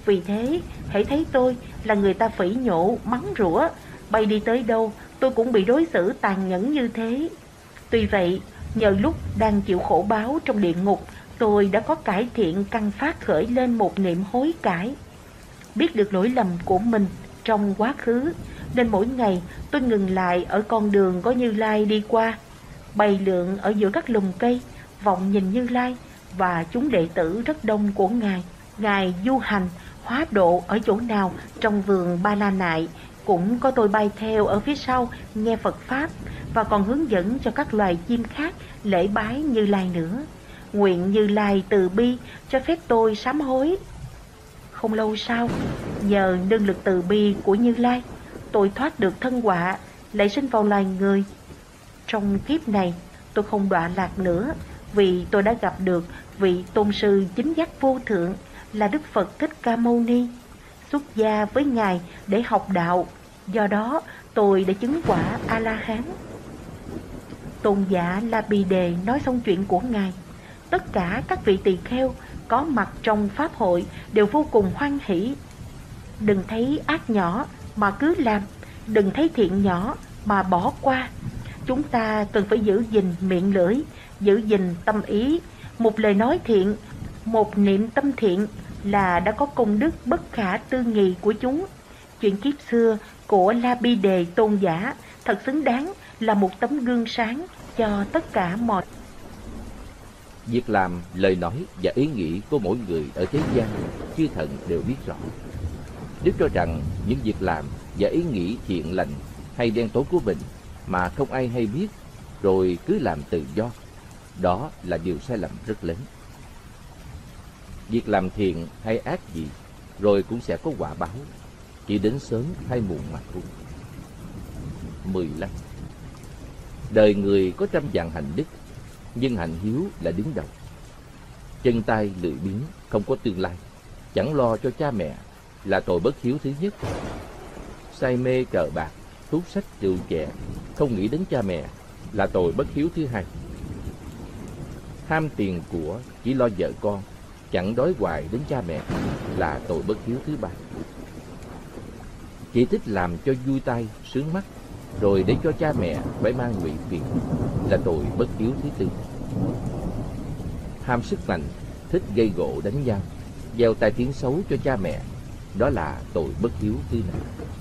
Vì thế, hễ thấy tôi là người ta phỉ nhổ, mắng rủa, bay đi tới đâu tôi cũng bị đối xử tàn nhẫn như thế. Tuy vậy, nhờ lúc đang chịu khổ báo trong địa ngục, tôi đã có cải thiện căn phát khởi lên một niệm hối cải. Biết được lỗi lầm của mình trong quá khứ, nên mỗi ngày tôi ngừng lại ở con đường có Như Lai đi qua, bay lượn ở giữa các lùm cây, vọng nhìn Như Lai và chúng đệ tử rất đông của Ngài. Ngài du hành, hóa độ ở chỗ nào trong vườn Ba La Nại, cũng có tôi bay theo ở phía sau nghe Phật Pháp, và còn hướng dẫn cho các loài chim khác lễ bái Như Lai nữa. Nguyện Như Lai từ bi cho phép tôi sám hối. Không lâu sau, nhờ nương lực từ bi của Như Lai, tôi thoát được thân họa, lại sinh vào loài người. Trong kiếp này, tôi không đọa lạc nữa, vì tôi đã gặp được vị tôn sư chính giác vô thượng là Đức Phật Thích Ca Mâu Ni, xuất gia với Ngài để học đạo. Do đó, tôi đã chứng quả A-la-hán. Tôn giả La Bi Đề nói xong chuyện của Ngài. Tất cả các vị tỳ kheo có mặt trong pháp hội đều vô cùng hoan hỷ. Đừng thấy ác nhỏ mà cứ làm, đừng thấy thiện nhỏ mà bỏ qua. Chúng ta cần phải giữ gìn miệng lưỡi, giữ gìn tâm ý. Một lời nói thiện, một niệm tâm thiện là đã có công đức bất khả tư nghị của chúng. Chuyện kiếp xưa của La Bi Đề tôn giả thật xứng đáng là một tấm gương sáng cho tất cả mọi. Việc làm, lời nói và ý nghĩ của mỗi người ở thế gian, chư thần đều biết rõ. Nếu cho rằng những việc làm và ý nghĩ thiện lành hay đen tối của mình mà không ai hay biết, rồi cứ làm tự do, đó là điều sai lầm rất lớn. Việc làm thiện hay ác gì, rồi cũng sẽ có quả báo, chỉ đến sớm hay muộn mà thôi. mười lăm. Đời người có trăm vạn hạnh đức, nhưng hạnh hiếu là đứng đầu. Chân tay lười biếng, không có tương lai, chẳng lo cho cha mẹ là tội bất hiếu thứ nhất. Say mê cờ bạc, thuốc sách, rượu chè, không nghĩ đến cha mẹ là tội bất hiếu thứ hai. Ham tiền của, chỉ lo vợ con, chẳng đói hoài đến cha mẹ là tội bất hiếu thứ ba. Chỉ thích làm cho vui tay, sướng mắt, rồi để cho cha mẹ phải mang lụy phiền là tội bất hiếu thứ tư. Ham sức mạnh, thích gây gổ đánh nhau, gieo tai tiếng xấu cho cha mẹ, đó là tội bất hiếu thứ năm.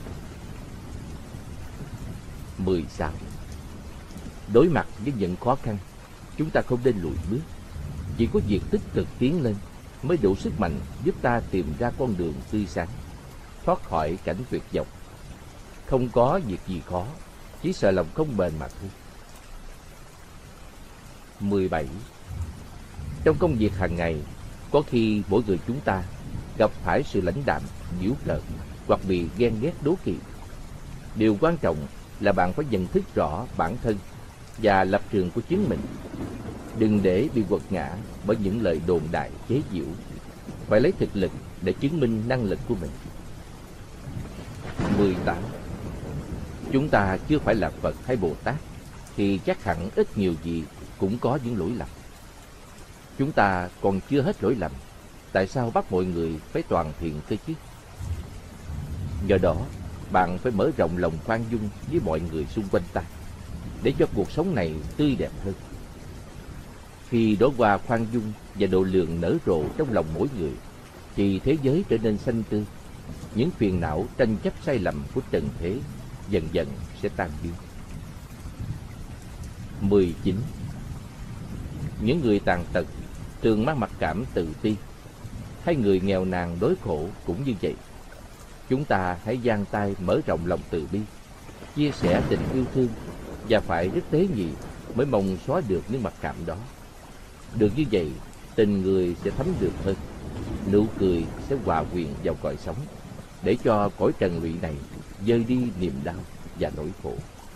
mười sáu. Đối mặt với những khó khăn, chúng ta không nên lùi bước. Chỉ có việc tích cực tiến lên mới đủ sức mạnh giúp ta tìm ra con đường tươi sáng, thoát khỏi cảnh tuyệt vọng. Không có việc gì khó, chỉ sợ lòng không bền mà thôi. mười bảy. Trong công việc hàng ngày, có khi mỗi người chúng ta gặp phải sự lãnh đạm, giễu cợt hoặc bị ghen ghét đố kỵ. Điều quan trọng là bạn phải nhận thức rõ bản thân và lập trường của chính mình. Đừng để bị quật ngã bởi những lời đồn đại chế giễu. Phải lấy thực lực để chứng minh năng lực của mình. mười tám. Chúng ta chưa phải là Phật hay Bồ Tát thì chắc hẳn ít nhiều gì cũng có những lỗi lầm. Chúng ta còn chưa hết lỗi lầm, tại sao bắt mọi người phải toàn thiện cơ chứ? Do đó, bạn phải mở rộng lòng khoan dung với mọi người xung quanh ta, để cho cuộc sống này tươi đẹp hơn. Khi đóa hoa khoan dung và độ lượng nở rộ trong lòng mỗi người, thì thế giới trở nên xanh tươi. Những phiền não tranh chấp sai lầm của trần thế dần dần sẽ tan biến. mười chín. Những người tàn tật thường mang mặc cảm tự ti, hay người nghèo nàn đói khổ cũng như vậy. Chúng ta hãy giang tay mở rộng lòng từ bi, chia sẻ tình yêu thương, và phải rất tế nhị mới mong xóa được những mặc cảm đó. Được như vậy, tình người sẽ thấm được hơn, nụ cười sẽ hòa quyện vào cõi sống, để cho cõi trần lụy này dơi đi niềm đau và nỗi khổ.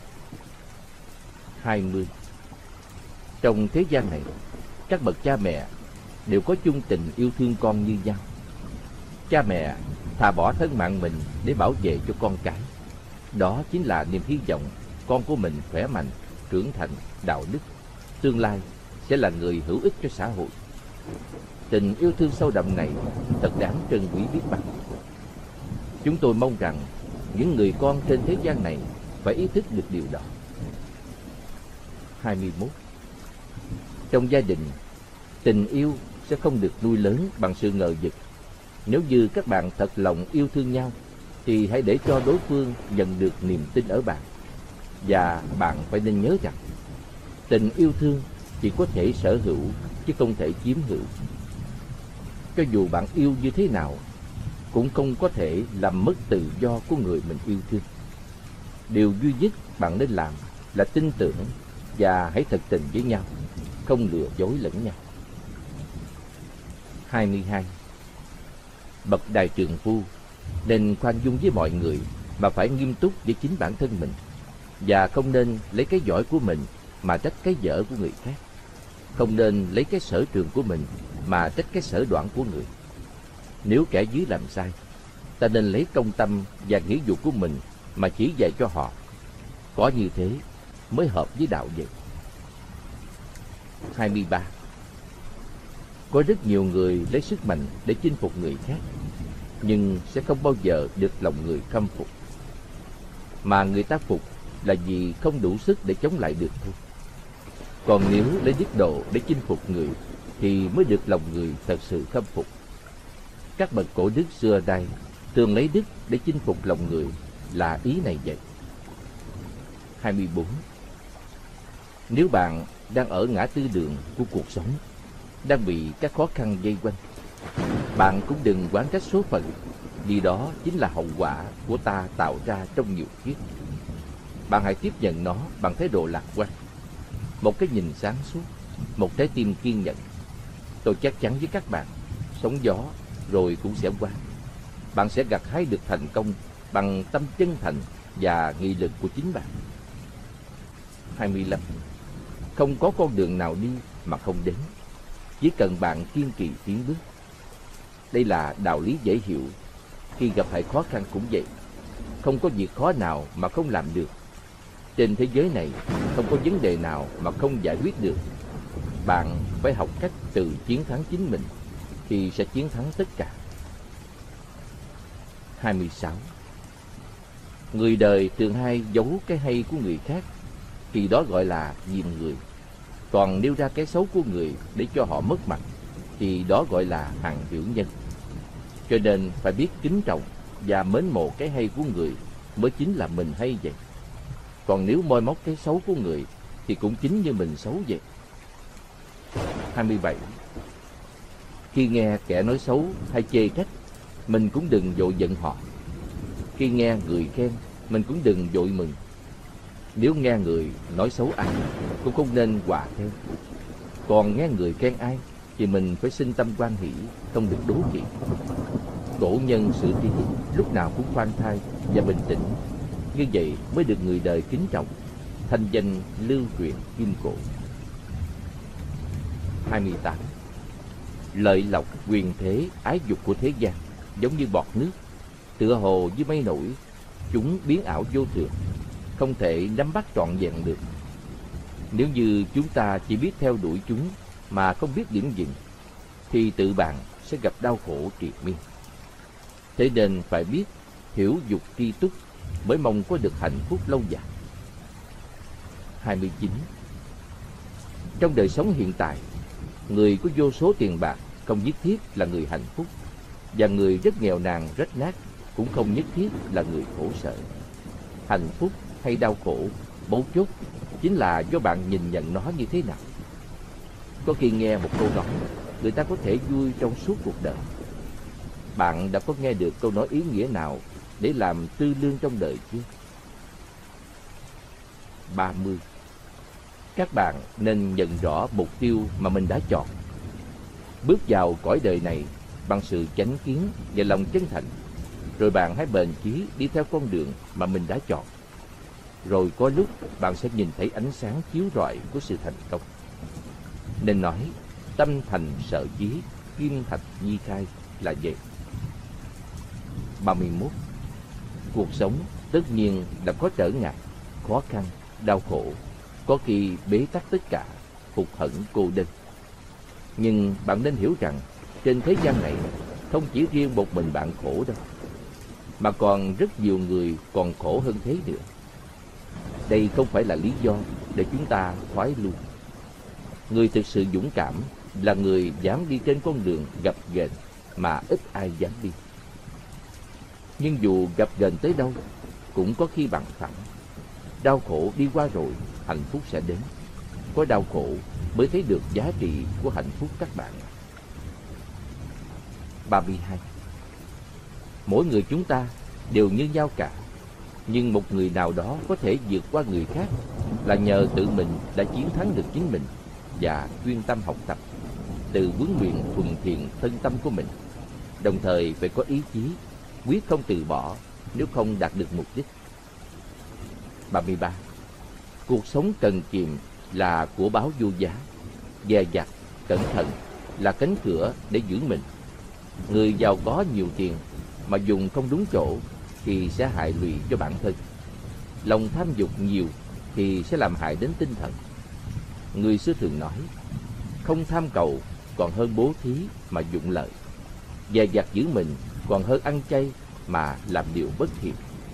hai mươi. Trong thế gian này, các bậc cha mẹ đều có chung tình yêu thương con như nhau. Cha mẹ thà bỏ thân mạng mình để bảo vệ cho con cái. Đó chính là niềm hy vọng con của mình khỏe mạnh, trưởng thành, đạo đức, tương lai sẽ là người hữu ích cho xã hội. tình yêu thương sâu đậm này thật đáng trân quý biết bao. Chúng tôi mong rằng những người con trên thế gian này phải ý thức được điều đó. hai mươi mốt. Trong gia đình, tình yêu sẽ không được nuôi lớn bằng sự ngờ vực. Nếu như các bạn thật lòng yêu thương nhau, thì hãy để cho đối phương nhận được niềm tin ở bạn. Và bạn phải nên nhớ rằng, tình yêu thương chỉ có thể sở hữu chứ không thể chiếm hữu. Cho dù bạn yêu như thế nào, cũng không có thể làm mất tự do của người mình yêu thương. Điều duy nhất bạn nên làm là tin tưởng và hãy thật tình với nhau, không lừa dối lẫn nhau. hai mươi hai. Bậc đại trượng phu nên khoan dung với mọi người mà phải nghiêm túc với chính bản thân mình, và không nên lấy cái giỏi của mình mà trách cái dở của người khác. Không nên lấy cái sở trường của mình mà trách cái sở đoản của người. Nếu kẻ dưới làm sai, ta nên lấy công tâm và nghĩa vụ của mình mà chỉ dạy cho họ. Có như thế mới hợp với đạo vậy. hai mươi ba. Có rất nhiều người lấy sức mạnh để chinh phục người khác, nhưng sẽ không bao giờ được lòng người khâm phục. Mà người ta phục là vì không đủ sức để chống lại được thôi. Còn nếu lấy đức độ để chinh phục người, thì mới được lòng người thật sự khâm phục. Các bậc cổ đức xưa đây thường lấy đức để chinh phục lòng người, là ý này vậy. hai mươi bốn. Nếu bạn đang ở ngã tư đường của cuộc sống, đang bị các khó khăn vây quanh, bạn cũng đừng oán trách số phận, vì đó chính là hậu quả của ta tạo ra trong nhiều kiếp. Bạn hãy tiếp nhận nó bằng thái độ lạc quan, một cái nhìn sáng suốt, một trái tim kiên nhẫn. Tôi chắc chắn với các bạn, sóng gió rồi cũng sẽ qua. Bạn sẽ gặt hái được thành công bằng tâm chân thành và nghị lực của chính bạn. hai mươi lăm. Không có con đường nào đi mà không đến, chỉ cần bạn kiên trì tiến bước. Đây là đạo lý dễ hiểu. Khi gặp phải khó khăn cũng vậy. Không có việc khó nào mà không làm được. Trên thế giới này không có vấn đề nào mà không giải quyết được. Bạn phải học cách tự chiến thắng chính mình, thì sẽ chiến thắng tất cả. hai mươi sáu. Người đời thường hay giấu cái hay của người khác, thì đó gọi là diệm người. Còn nêu ra cái xấu của người để cho họ mất mặt, thì đó gọi là hằng hiểu nhân. Cho nên phải biết kính trọng và mến mộ cái hay của người mới chính là mình hay vậy. Còn nếu moi móc cái xấu của người thì cũng chính như mình xấu vậy. hai mươi bảy. Khi nghe kẻ nói xấu hay chê trách, mình cũng đừng vội giận họ. Khi nghe người khen, mình cũng đừng vội mừng. Nếu nghe người nói xấu ai, cũng không nên hòa theo. Còn nghe người khen ai, thì mình phải sinh tâm hoan hỷ, không được đố kỵ. Cổ nhân xử trí lúc nào cũng khoan thai và bình tĩnh. Như vậy mới được người đời kính trọng, thanh danh lưu truyền kim cổ. hai mươi tám. Lợi lộc, quyền thế, ái dục của thế gian giống như bọt nước, tựa hồ như mây nổi, chúng biến ảo vô thường, không thể nắm bắt trọn vẹn được. Nếu như chúng ta chỉ biết theo đuổi chúng mà không biết điểm dừng, thì tự bạn sẽ gặp đau khổ triền miên. Thế nên phải biết hiểu dục tri túc mới mong có được hạnh phúc lâu dài. hai mươi chín. Trong đời sống hiện tại, người có vô số tiền bạc không nhất thiết là người hạnh phúc, và người rất nghèo nàn rách nát cũng không nhất thiết là người khổ sở. Hạnh phúc hay đau khổ, mấu chốt chính là do bạn nhìn nhận nó như thế nào. Có khi nghe một câu nói, người ta có thể vui trong suốt cuộc đời. Bạn đã có nghe được câu nói ý nghĩa nào để làm tư lương trong đời chưa? ba mươi. Các bạn nên nhận rõ mục tiêu mà mình đã chọn. Bước vào cõi đời này bằng sự chánh kiến và lòng chân thành, rồi bạn hãy bền chí đi theo con đường mà mình đã chọn. Rồi có lúc bạn sẽ nhìn thấy ánh sáng chiếu rọi của sự thành công. Nên nói, tâm thành sở chí, kim thạch nhi khai là vậy. ba mươi mốt. Cuộc sống tất nhiên là có trở ngại, khó khăn, đau khổ, có khi bế tắc tất cả, hụt hẫng cô đơn. Nhưng bạn nên hiểu rằng trên thế gian này không chỉ riêng một mình bạn khổ đâu, mà còn rất nhiều người còn khổ hơn thế nữa. Đây không phải là lý do để chúng ta thoái lui. Người thực sự dũng cảm là người dám đi trên con đường gập ghềnh mà ít ai dám đi. Nhưng dù gập ghềnh tới đâu, cũng có khi bằng phẳng. Đau khổ đi qua rồi, hạnh phúc sẽ đến. Có đau khổ mới thấy được giá trị của hạnh phúc các bạn. ba mươi hai. Mỗi người chúng ta đều như nhau cả, nhưng một người nào đó có thể vượt qua người khác là nhờ tự mình đã chiến thắng được chính mình và chuyên tâm học tập, tự huấn luyện thuần thiện thân tâm của mình. Đồng thời phải có ý chí, quyết không từ bỏ nếu không đạt được mục đích. ba mươi ba. Cuộc sống cần kiệm là của báo vô giá, dè dặt, cẩn thận là cánh cửa để giữ mình. Người giàu có nhiều tiền mà dùng không đúng chỗ thì sẽ hại lụy cho bản thân. Lòng tham dục nhiều thì sẽ làm hại đến tinh thần. Người xưa thường nói, không tham cầu còn hơn bố thí mà dụng lợi. Dè dặt giữ mình còn hơn ăn chay mà làm điều bất thiện.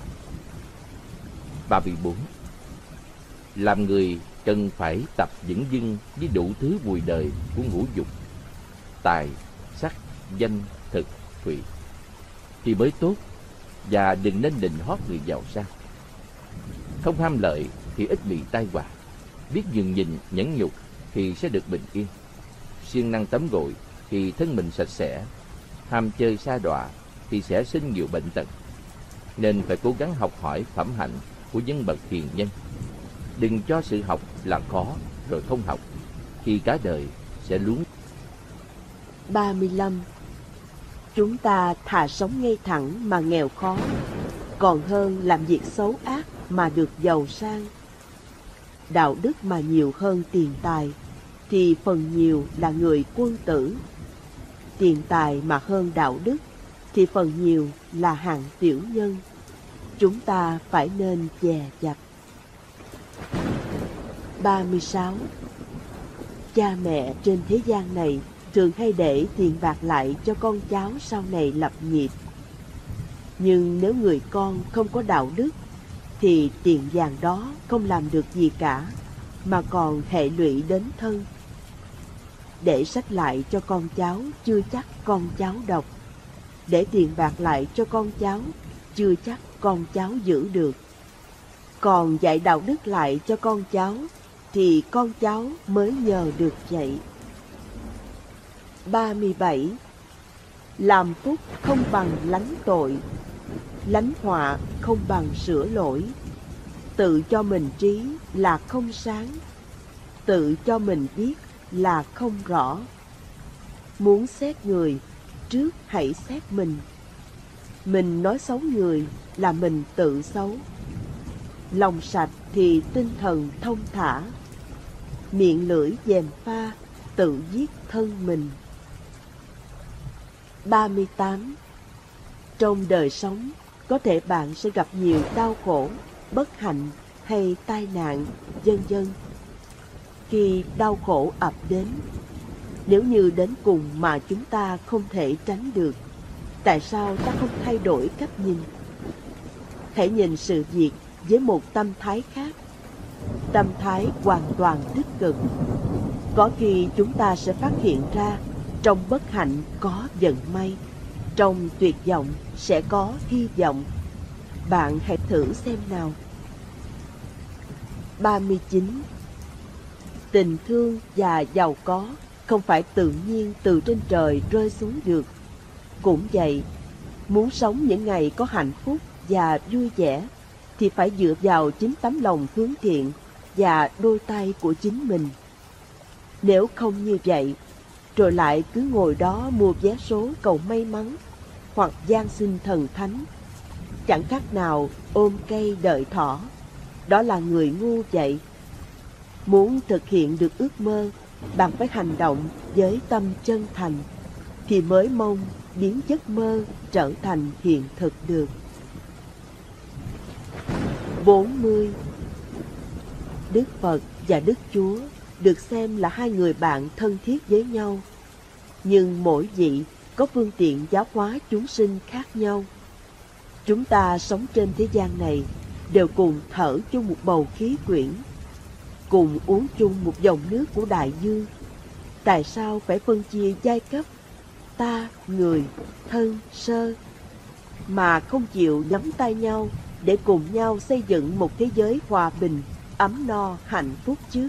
ba mươi bốn. Làm người cần phải tập vững dưng với đủ thứ bùi đời của ngũ dục, tài, sắc, danh, thực, thùy thì mới tốt, và đừng nên nịnh hót người giàu sang. Không ham lợi thì ít bị tai họa, biết nhường nhịn nhẫn nhục thì sẽ được bình yên. Siêng năng tắm gội thì thân mình sạch sẽ, ham chơi sa đọa thì sẽ sinh nhiều bệnh tật. Nên phải cố gắng học hỏi phẩm hạnh của những bậc hiền nhân. Đừng cho sự học là khó rồi không học, thì cả đời sẽ luống. ba mươi lăm. Chúng ta thà sống ngay thẳng mà nghèo khó, còn hơn làm việc xấu ác mà được giàu sang. Đạo đức mà nhiều hơn tiền tài thì phần nhiều là người quân tử. Tiền tài mà hơn đạo đức thì phần nhiều là hạng tiểu nhân. Chúng ta phải nên dè dặt. ba mươi sáu. Cha mẹ trên thế gian này thường hay để tiền bạc lại cho con cháu sau này lập nghiệp. Nhưng nếu người con không có đạo đức thì tiền vàng đó không làm được gì cả, mà còn hệ lụy đến thân. Để sách lại cho con cháu chưa chắc con cháu đọc. Để tiền bạc lại cho con cháu chưa chắc con cháu giữ được. Còn dạy đạo đức lại cho con cháu thì con cháu mới nhờ được dạy. ba mươi bảy. Làm phúc không bằng lánh tội, lánh họa không bằng sửa lỗi. Tự cho mình trí là không sáng, tự cho mình biết là không rõ. Muốn xét người, trước hãy xét mình. Mình nói xấu người là mình tự xấu. Lòng sạch thì tinh thần thông thả. Miệng lưỡi gièm pha, tự giết thân mình. ba mươi tám. Trong đời sống, có thể bạn sẽ gặp nhiều đau khổ, bất hạnh hay tai nạn, vân vân. Khi đau khổ ập đến, nếu như đến cùng mà chúng ta không thể tránh được, tại sao ta không thay đổi cách nhìn? Hãy nhìn sự việc với một tâm thái khác, tâm thái hoàn toàn tích cực. Có khi chúng ta sẽ phát hiện ra trong bất hạnh có vận may, trong tuyệt vọng sẽ có hy vọng. Bạn hãy thử xem nào. ba mươi chín. Tình thương và giàu có không phải tự nhiên từ trên trời rơi xuống được. Cũng vậy, muốn sống những ngày có hạnh phúc và vui vẻ thì phải dựa vào chính tấm lòng hướng thiện và đôi tay của chính mình. Nếu không như vậy, rồi lại cứ ngồi đó mua vé số cầu may mắn hoặc van xin thần thánh, chẳng khác nào ôm cây đợi thỏ. Đó là người ngu vậy. Muốn thực hiện được ước mơ, bạn phải hành động với tâm chân thành, thì mới mong biến giấc mơ trở thành hiện thực được. bốn mươi. Đức Phật và Đức Chúa được xem là hai người bạn thân thiết với nhau. nhưng mỗi vị có phương tiện giáo hóa chúng sinh khác nhau. Chúng ta sống trên thế gian này đều cùng thở chung một bầu khí quyển, cùng uống chung một dòng nước của đại dương. Tại sao phải phân chia giai cấp, ta, người, thân, sơ, mà không chịu nắm tay nhau để cùng nhau xây dựng một thế giới hòa bình, ấm no, hạnh phúc chứ?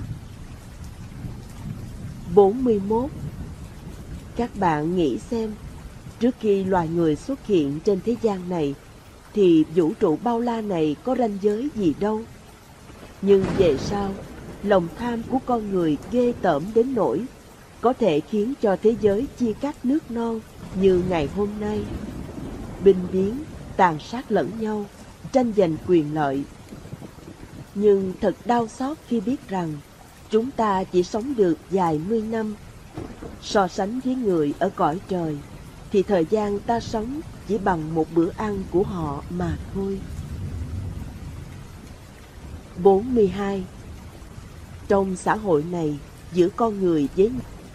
bốn mươi mốt. Các bạn nghĩ xem, trước khi loài người xuất hiện trên thế gian này, thì vũ trụ bao la này có ranh giới gì đâu. Nhưng về sau, lòng tham của con người ghê tởm đến nỗi có thể khiến cho thế giới chia cắt nước non như ngày hôm nay. Binh biến, tàn sát lẫn nhau, tranh giành quyền lợi. Nhưng thật đau xót khi biết rằng chúng ta chỉ sống được vài mươi năm. So sánh với người ở cõi trời, thì thời gian ta sống chỉ bằng một bữa ăn của họ mà thôi. bốn mươi hai. Trong xã hội này, giữa con người với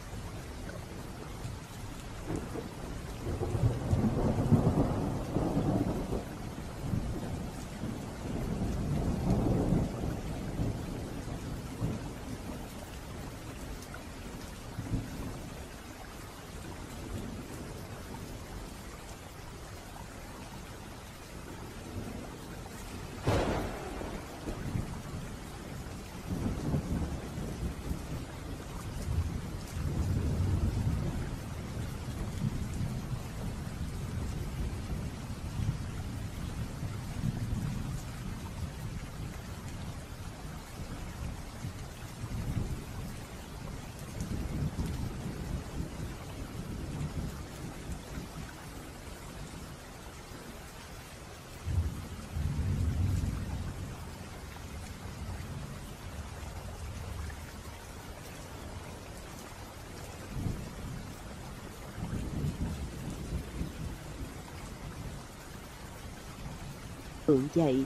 tượng dậy.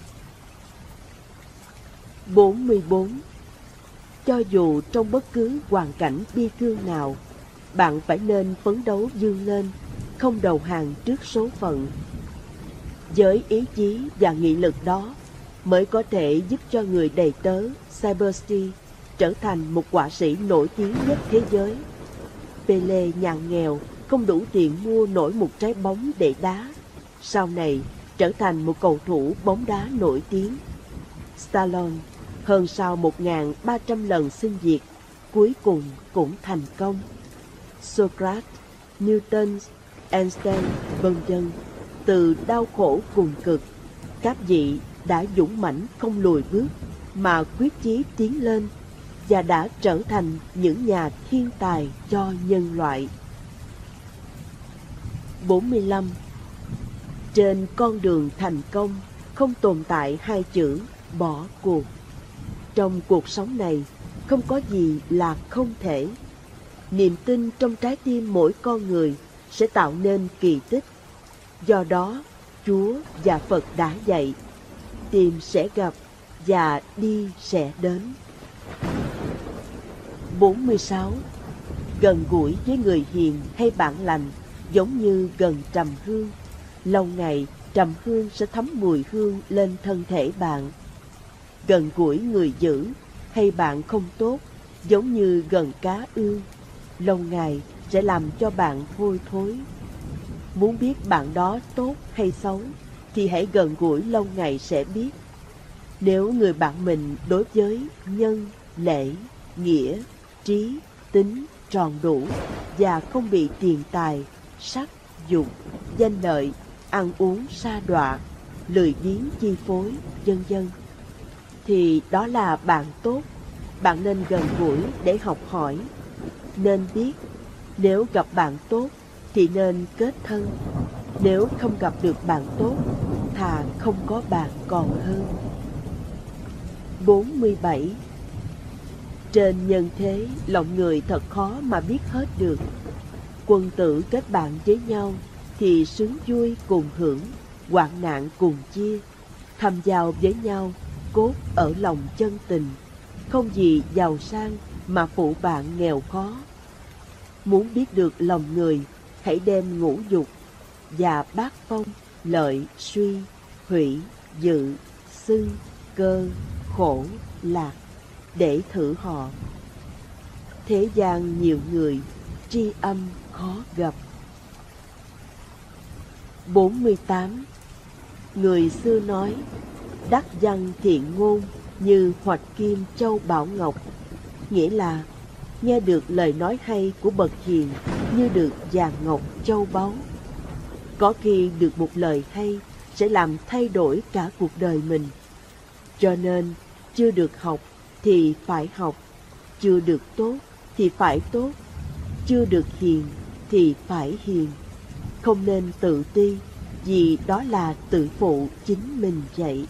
bốn mươi bốn. Cho dù trong bất cứ hoàn cảnh bi thương nào, bạn phải nên phấn đấu vươn lên, không đầu hàng trước số phận. Với ý chí và nghị lực đó mới có thể giúp cho người đầy tớ Cybersty trở thành một họa sĩ nổi tiếng nhất thế giới. Pele nhà nghèo, không đủ tiền mua nổi một trái bóng để đá, sau này trở thành một cầu thủ bóng đá nổi tiếng. Stallone, hơn sau một nghìn ba trăm lần xin việc, cuối cùng cũng thành công. Socrates, Newton, Einstein, vân vân, từ đau khổ cùng cực, các vị đã dũng mãnh không lùi bước, mà quyết chí tiến lên, và đã trở thành những nhà thiên tài cho nhân loại. bốn mươi lăm. Trên con đường thành công không tồn tại hai chữ bỏ cuộc. Trong cuộc sống này không có gì là không thể. Niềm tin trong trái tim mỗi con người sẽ tạo nên kỳ tích. Do đó, Chúa và Phật đã dạy, tìm sẽ gặp và đi sẽ đến. bốn mươi sáu. Gần gũi với người hiền hay bạn lành giống như gần trầm hương. Lâu ngày, trầm hương sẽ thấm mùi hương lên thân thể bạn. Gần gũi người dữ hay bạn không tốt giống như gần cá ương. Lâu ngày sẽ làm cho bạn hôi thối. Muốn biết bạn đó tốt hay xấu thì hãy gần gũi lâu ngày sẽ biết. Nếu người bạn mình đối với nhân, lễ, nghĩa, trí, tính tròn đủ và không bị tiền tài, sắc, dục, danh lợi, ăn uống sa đọa, lười biếng chi phối, vân vân, thì đó là bạn tốt. Bạn nên gần gũi để học hỏi. Nên biết, nếu gặp bạn tốt thì nên kết thân. Nếu không gặp được bạn tốt, thà không có bạn còn hơn. bốn mươi bảy. Trên nhân thế, lòng người thật khó mà biết hết được. Quân tử kết bạn với nhau thì sướng vui cùng hưởng, hoạn nạn cùng chia. Thầm giao với nhau, cốt ở lòng chân tình. Không gì giàu sang mà phụ bạn nghèo khó. Muốn biết được lòng người, hãy đem ngũ dục và bát phong, lợi, suy, hủy, dự, xưng, cơ, khổ, lạc để thử họ. Thế gian nhiều người, tri âm khó gặp. bốn mươi tám. Người xưa nói, đắc văn thiện ngôn như hoạch kim châu bảo ngọc, nghĩa là nghe được lời nói hay của bậc hiền như được vàng ngọc châu báu. Có khi được một lời hay sẽ làm thay đổi cả cuộc đời mình. Cho nên, chưa được học thì phải học, chưa được tốt thì phải tốt, chưa được hiền thì phải hiền. Không nên tự ti, vì đó là tự phụ chính mình vậy.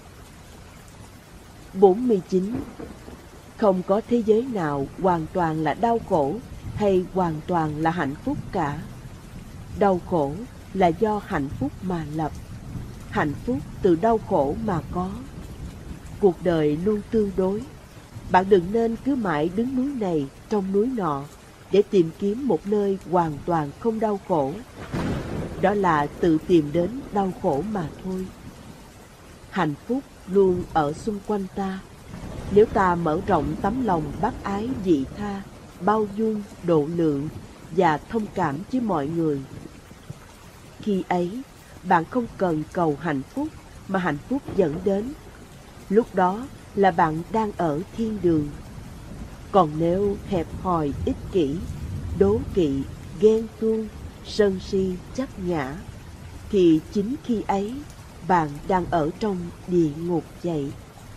bốn mươi chín. Không có thế giới nào hoàn toàn là đau khổ hay hoàn toàn là hạnh phúc cả. Đau khổ là do hạnh phúc mà lập, hạnh phúc từ đau khổ mà có. Cuộc đời luôn tương đối. Bạn đừng nên cứ mãi đứng núi này trong núi nọ để tìm kiếm một nơi hoàn toàn không đau khổ. Đó là tự tìm đến đau khổ mà thôi. Hạnh phúc luôn ở xung quanh ta. Nếu ta mở rộng tấm lòng bác ái dị tha, bao dung, độ lượng và thông cảm với mọi người, khi ấy bạn không cần cầu hạnh phúc mà hạnh phúc dẫn đến. Lúc đó là bạn đang ở thiên đường. Còn nếu hẹp hòi ích kỷ, đố kỵ, ghen tuông, sân si, chấp ngã, thì chính khi ấy bạn đang ở trong địa ngục vậy.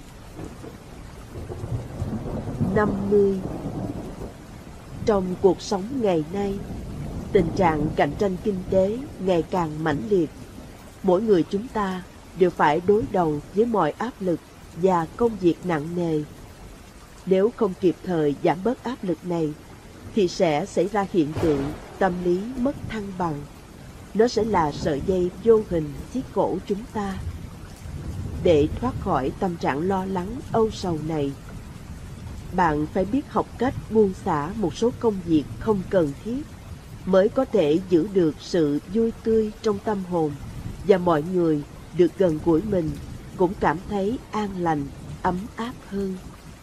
năm mươi. Trong cuộc sống ngày nay, tình trạng cạnh tranh kinh tế ngày càng mãnh liệt. Mỗi người chúng ta đều phải đối đầu với mọi áp lực và công việc nặng nề. Nếu không kịp thời giảm bớt áp lực này, thì sẽ xảy ra hiện tượng tâm lý mất thăng bằng. Nó sẽ là sợi dây vô hình xiết cổ chúng ta. Để thoát khỏi tâm trạng lo lắng âu sầu này, bạn phải biết học cách buông xả một số công việc không cần thiết, mới có thể giữ được sự vui tươi trong tâm hồn, và mọi người được gần gũi mình cũng cảm thấy an lành, ấm áp hơn.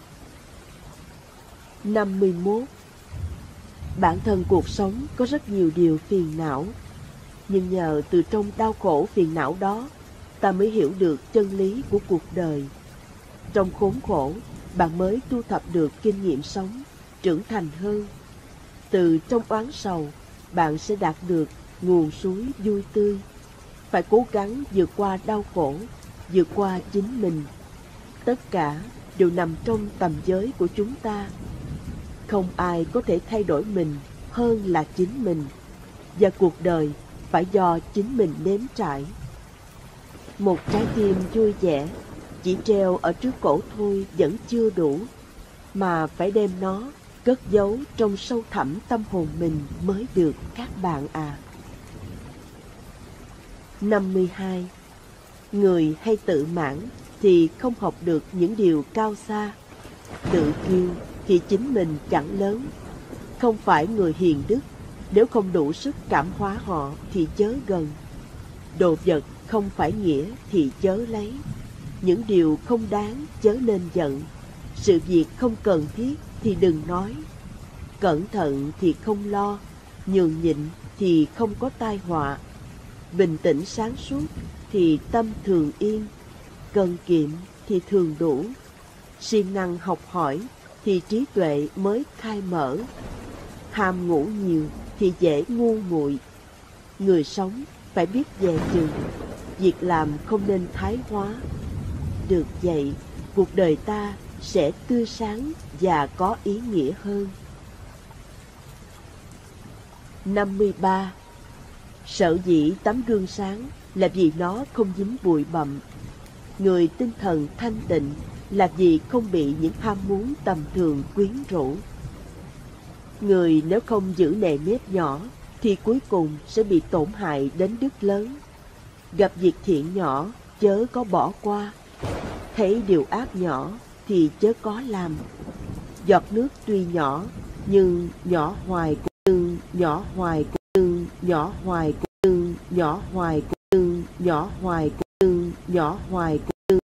năm mươi mốt. Bản thân cuộc sống có rất nhiều điều phiền não, nhưng nhờ từ trong đau khổ phiền não đó, ta mới hiểu được chân lý của cuộc đời. Trong khốn khổ, bạn mới thu thập được kinh nghiệm sống, trưởng thành hơn. Từ trong oán sầu, bạn sẽ đạt được nguồn suối vui tươi. Phải cố gắng vượt qua đau khổ, vượt qua chính mình. Tất cả đều nằm trong tầm giới của chúng ta. Không ai có thể thay đổi mình hơn là chính mình, và cuộc đời phải do chính mình nếm trải. Một trái tim vui vẻ chỉ treo ở trước cổ thôi vẫn chưa đủ, mà phải đem nó cất giấu trong sâu thẳm tâm hồn mình mới được các bạn à. năm mươi hai. Người hay tự mãn thì không học được những điều cao xa. Tự kiêu thì chính mình chẳng lớn. Không phải người hiền đức, nếu không đủ sức cảm hóa họ thì chớ gần. Đồ vật không phải nghĩa thì chớ lấy. Những điều không đáng chớ nên giận. Sự việc không cần thiết thì đừng nói. Cẩn thận thì không lo, nhường nhịn thì không có tai họa. Bình tĩnh sáng suốt thì tâm thường yên, cần kiệm thì thường đủ. Siêng năng học hỏi thì trí tuệ mới khai mở. Ham ngủ nhiều thì dễ ngu muội. Người sống phải biết dè chừng, việc làm không nên thái hóa. Được vậy, cuộc đời ta sẽ tươi sáng và có ý nghĩa hơn. năm mươi ba. Sở dĩ tấm gương sáng là vì nó không dính bụi bặm. Người tinh thần thanh tịnh là vì không bị những ham muốn tầm thường quyến rũ. Người nếu không giữ nề nếp nhỏ thì cuối cùng sẽ bị tổn hại đến đức lớn. Gặp việc thiện nhỏ chớ có bỏ qua, thấy điều ác nhỏ thì chớ có làm. Giọt nước tuy nhỏ nhưng nhỏ hoài cũng như nhỏ hoài cô nương, nhỏ hoài cô nương, nhỏ hoài cô nương, nhỏ hoài cô nương, nhỏ hoài cô